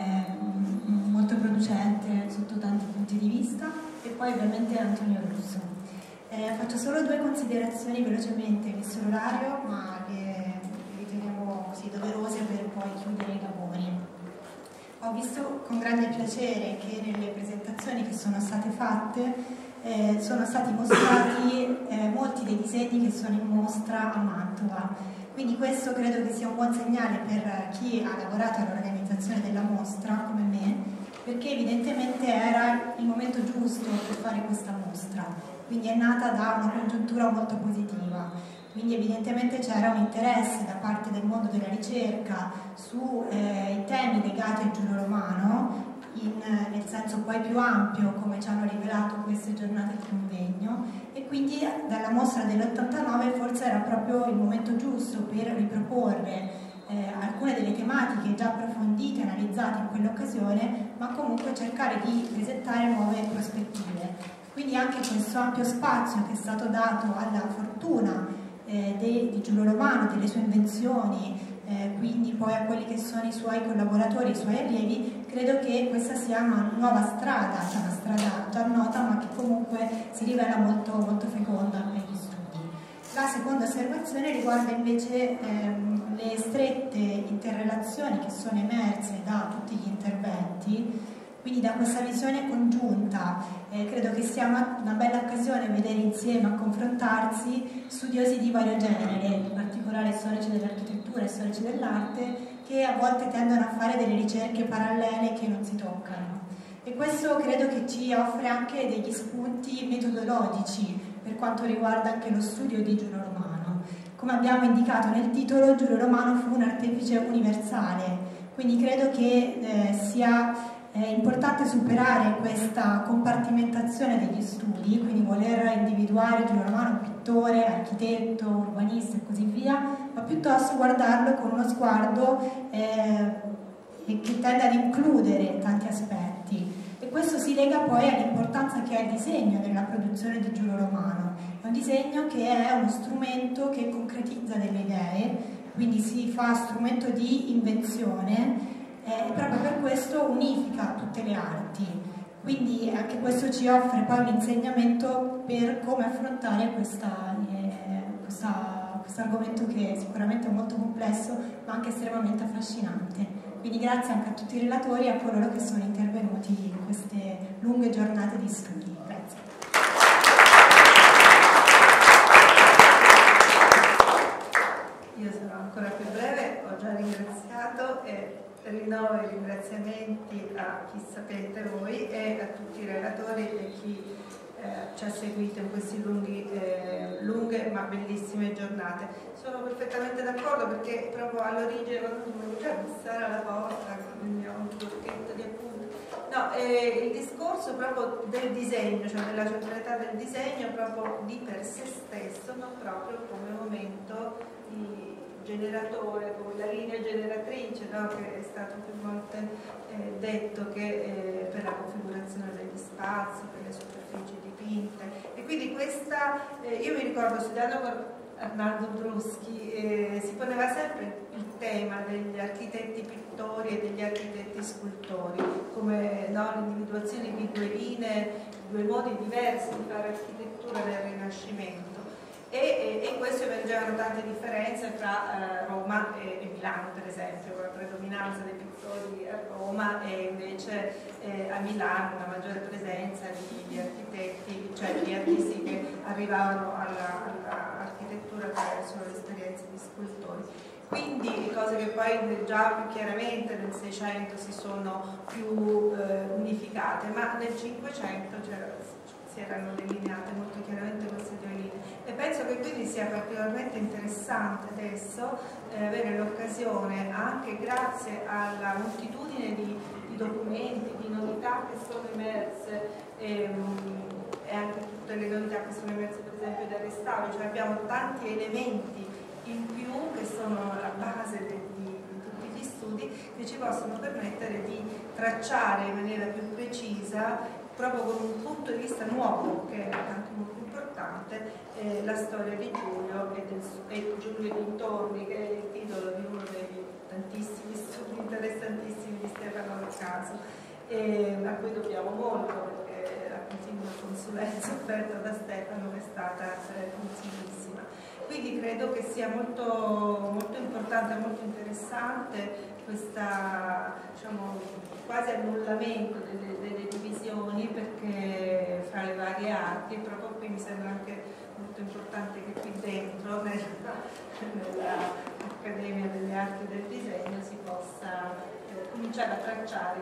M: molto producente sotto tanti punti di vista, e poi ovviamente Antonio Russo. Faccio solo due considerazioni velocemente, visto l'orario, ma che riteniamo così doverose per poi chiudere i lavori. Ho visto con grande piacere che nelle presentazioni che sono state fatte sono stati mostrati molti dei disegni che sono in mostra a Mantova. Quindi questo credo che sia un buon segnale per chi ha lavorato all'organizzazione della mostra, come me, perché evidentemente era il momento giusto per fare questa mostra. Quindi è nata da una congiuntura molto positiva. Quindi evidentemente c'era un interesse da parte del mondo della ricerca sui temi legati al Giulio Romano, nel senso poi più ampio, come ci hanno rivelato queste giornate di convegno, e quindi dalla mostra dell'89 forse era proprio il momento giusto per riproporre alcune delle tematiche già approfondite e analizzate in quell'occasione, ma comunque cercare di presentare nuove prospettive. Quindi anche questo ampio spazio che è stato dato alla fortuna di Giulio Romano, delle sue invenzioni, quindi poi a quelli che sono i suoi collaboratori, i suoi allievi, credo che questa sia una nuova strada, cioè una strada già nota, ma che comunque si rivela molto, molto feconda negli studi. La seconda osservazione riguarda invece le strette interrelazioni che sono emerse da tutti gli interventi. Quindi da questa visione congiunta credo che sia una bella occasione vedere insieme, a confrontarsi, studiosi di vario genere, in particolare storici dell'architettura e storici dell'arte, che a volte tendono a fare delle ricerche parallele che non si toccano. E questo credo che ci offre anche degli spunti metodologici per quanto riguarda anche lo studio di Giulio Romano. Come abbiamo indicato nel titolo, Giulio Romano fu un artefice universale, quindi credo che sia è importante superare questa compartimentazione degli studi, quindi voler individuare Giulio Romano pittore, architetto, urbanista e così via, ma piuttosto guardarlo con uno sguardo che tende ad includere tanti aspetti. E questo si lega poi all'importanza che ha il disegno nella produzione di Giulio Romano. È un disegno che è uno strumento che concretizza delle idee, quindi si fa strumento di invenzione, e proprio per questo unifica tutte le arti. Quindi anche questo ci offre poi un insegnamento per come affrontare questo argomento che sicuramente è molto complesso ma anche estremamente affascinante. Quindi grazie anche a tutti i relatori e a coloro che sono intervenuti in queste lunghe giornate di studi. Grazie.
N: Io sarò ancora più breve, ho già ringraziato e rinnovo i ringraziamenti a chi sapete voi e a tutti i relatori e chi ci ha seguito in queste lunghe ma bellissime giornate. Sono perfettamente d'accordo perché proprio all'origine quando mi volevo bussare alla porta con il mio blocchetto di appunti, no, il discorso proprio del disegno, cioè della centralità del disegno proprio di per sé stesso, ma proprio come momento di generatore, come la linea generatrice, no? Che è stato più volte detto che per la configurazione degli spazi, per le superfici dipinte. E quindi questa, io mi ricordo studiando con Arnaldo Bruschi, si poneva sempre il tema degli architetti pittori e degli architetti scultori, come no, l'individuazione di due linee, due modi diversi di fare architettura nel Rinascimento. E in questo emergevano tante differenze tra Roma e Milano, per esempio, con la predominanza dei pittori a Roma e invece a Milano una maggiore presenza di architetti, cioè di artisti che arrivavano all'architettura attraverso l'esperienza di scultori. Quindi cose che poi già più chiaramente nel 600 si sono più unificate, ma nel 500 si erano delineate molto chiaramente queste due linee. E penso che quindi sia particolarmente interessante adesso avere l'occasione, anche grazie alla moltitudine di documenti, di novità che sono emerse e anche tutte le novità che sono emerse per esempio dal restauro, cioè abbiamo tanti elementi in più che sono la base di tutti gli studi che ci possono permettere di tracciare in maniera più precisa, proprio con un punto di vista nuovo, che è anche molto importante, la storia di Giulio e Giulio e dintorni, che è il titolo di uno dei tantissimi studi interessantissimi di Stefano Leccaso, a cui dobbiamo molto, perché la continua consulenza offerta da Stefano è stata utilissima. Quindi credo che sia molto, molto importante e molto interessante questa, diciamo, quasi annullamento delle divisioni, perché fra le varie arti, proprio qui mi sembra anche molto importante che qui dentro nell'Accademia delle Arti del Disegno si possa cominciare a tracciare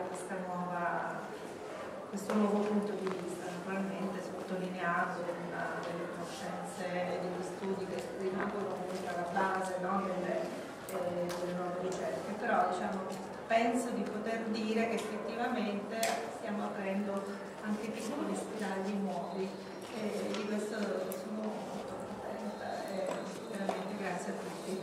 N: questo nuovo punto di vista, naturalmente sottolineando delle conoscenze e degli studi che rimangono comunque alla base, no, delle nuove ricerche, però diciamo, penso di poter dire che effettivamente stiamo aprendo anche piccoli spiragli nuovi e di questo sono molto contenta e veramente grazie a tutti.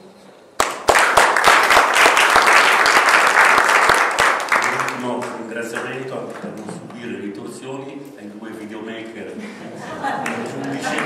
L: Un ultimo ringraziamento anche per non subire ritorsioni ai due videomaker giudici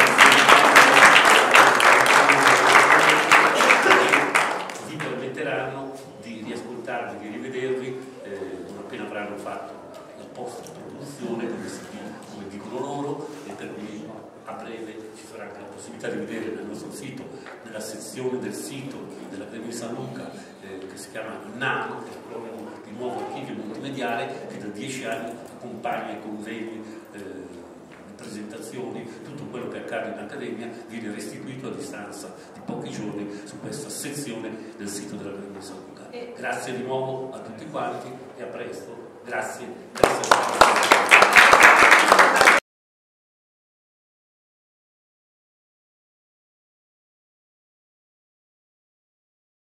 L: vi permetteranno di riascoltarvi, di rivedervi non appena avranno fatto la post-produzione, come dicono loro, e per cui a breve ci sarà anche la possibilità di vedere nel nostro sito, nella sezione del sito dell'Accademia di San Luca, che si chiama NAMO, che è proprio il nuovo archivio multimediale che da 10 anni accompagna i convegni, le presentazioni, tutto quello che accade in Accademia viene restituito a distanza di pochi giorni su questa sezione del sito dell'Accademia di San Luca. Grazie di nuovo a tutti quanti e a presto. Grazie.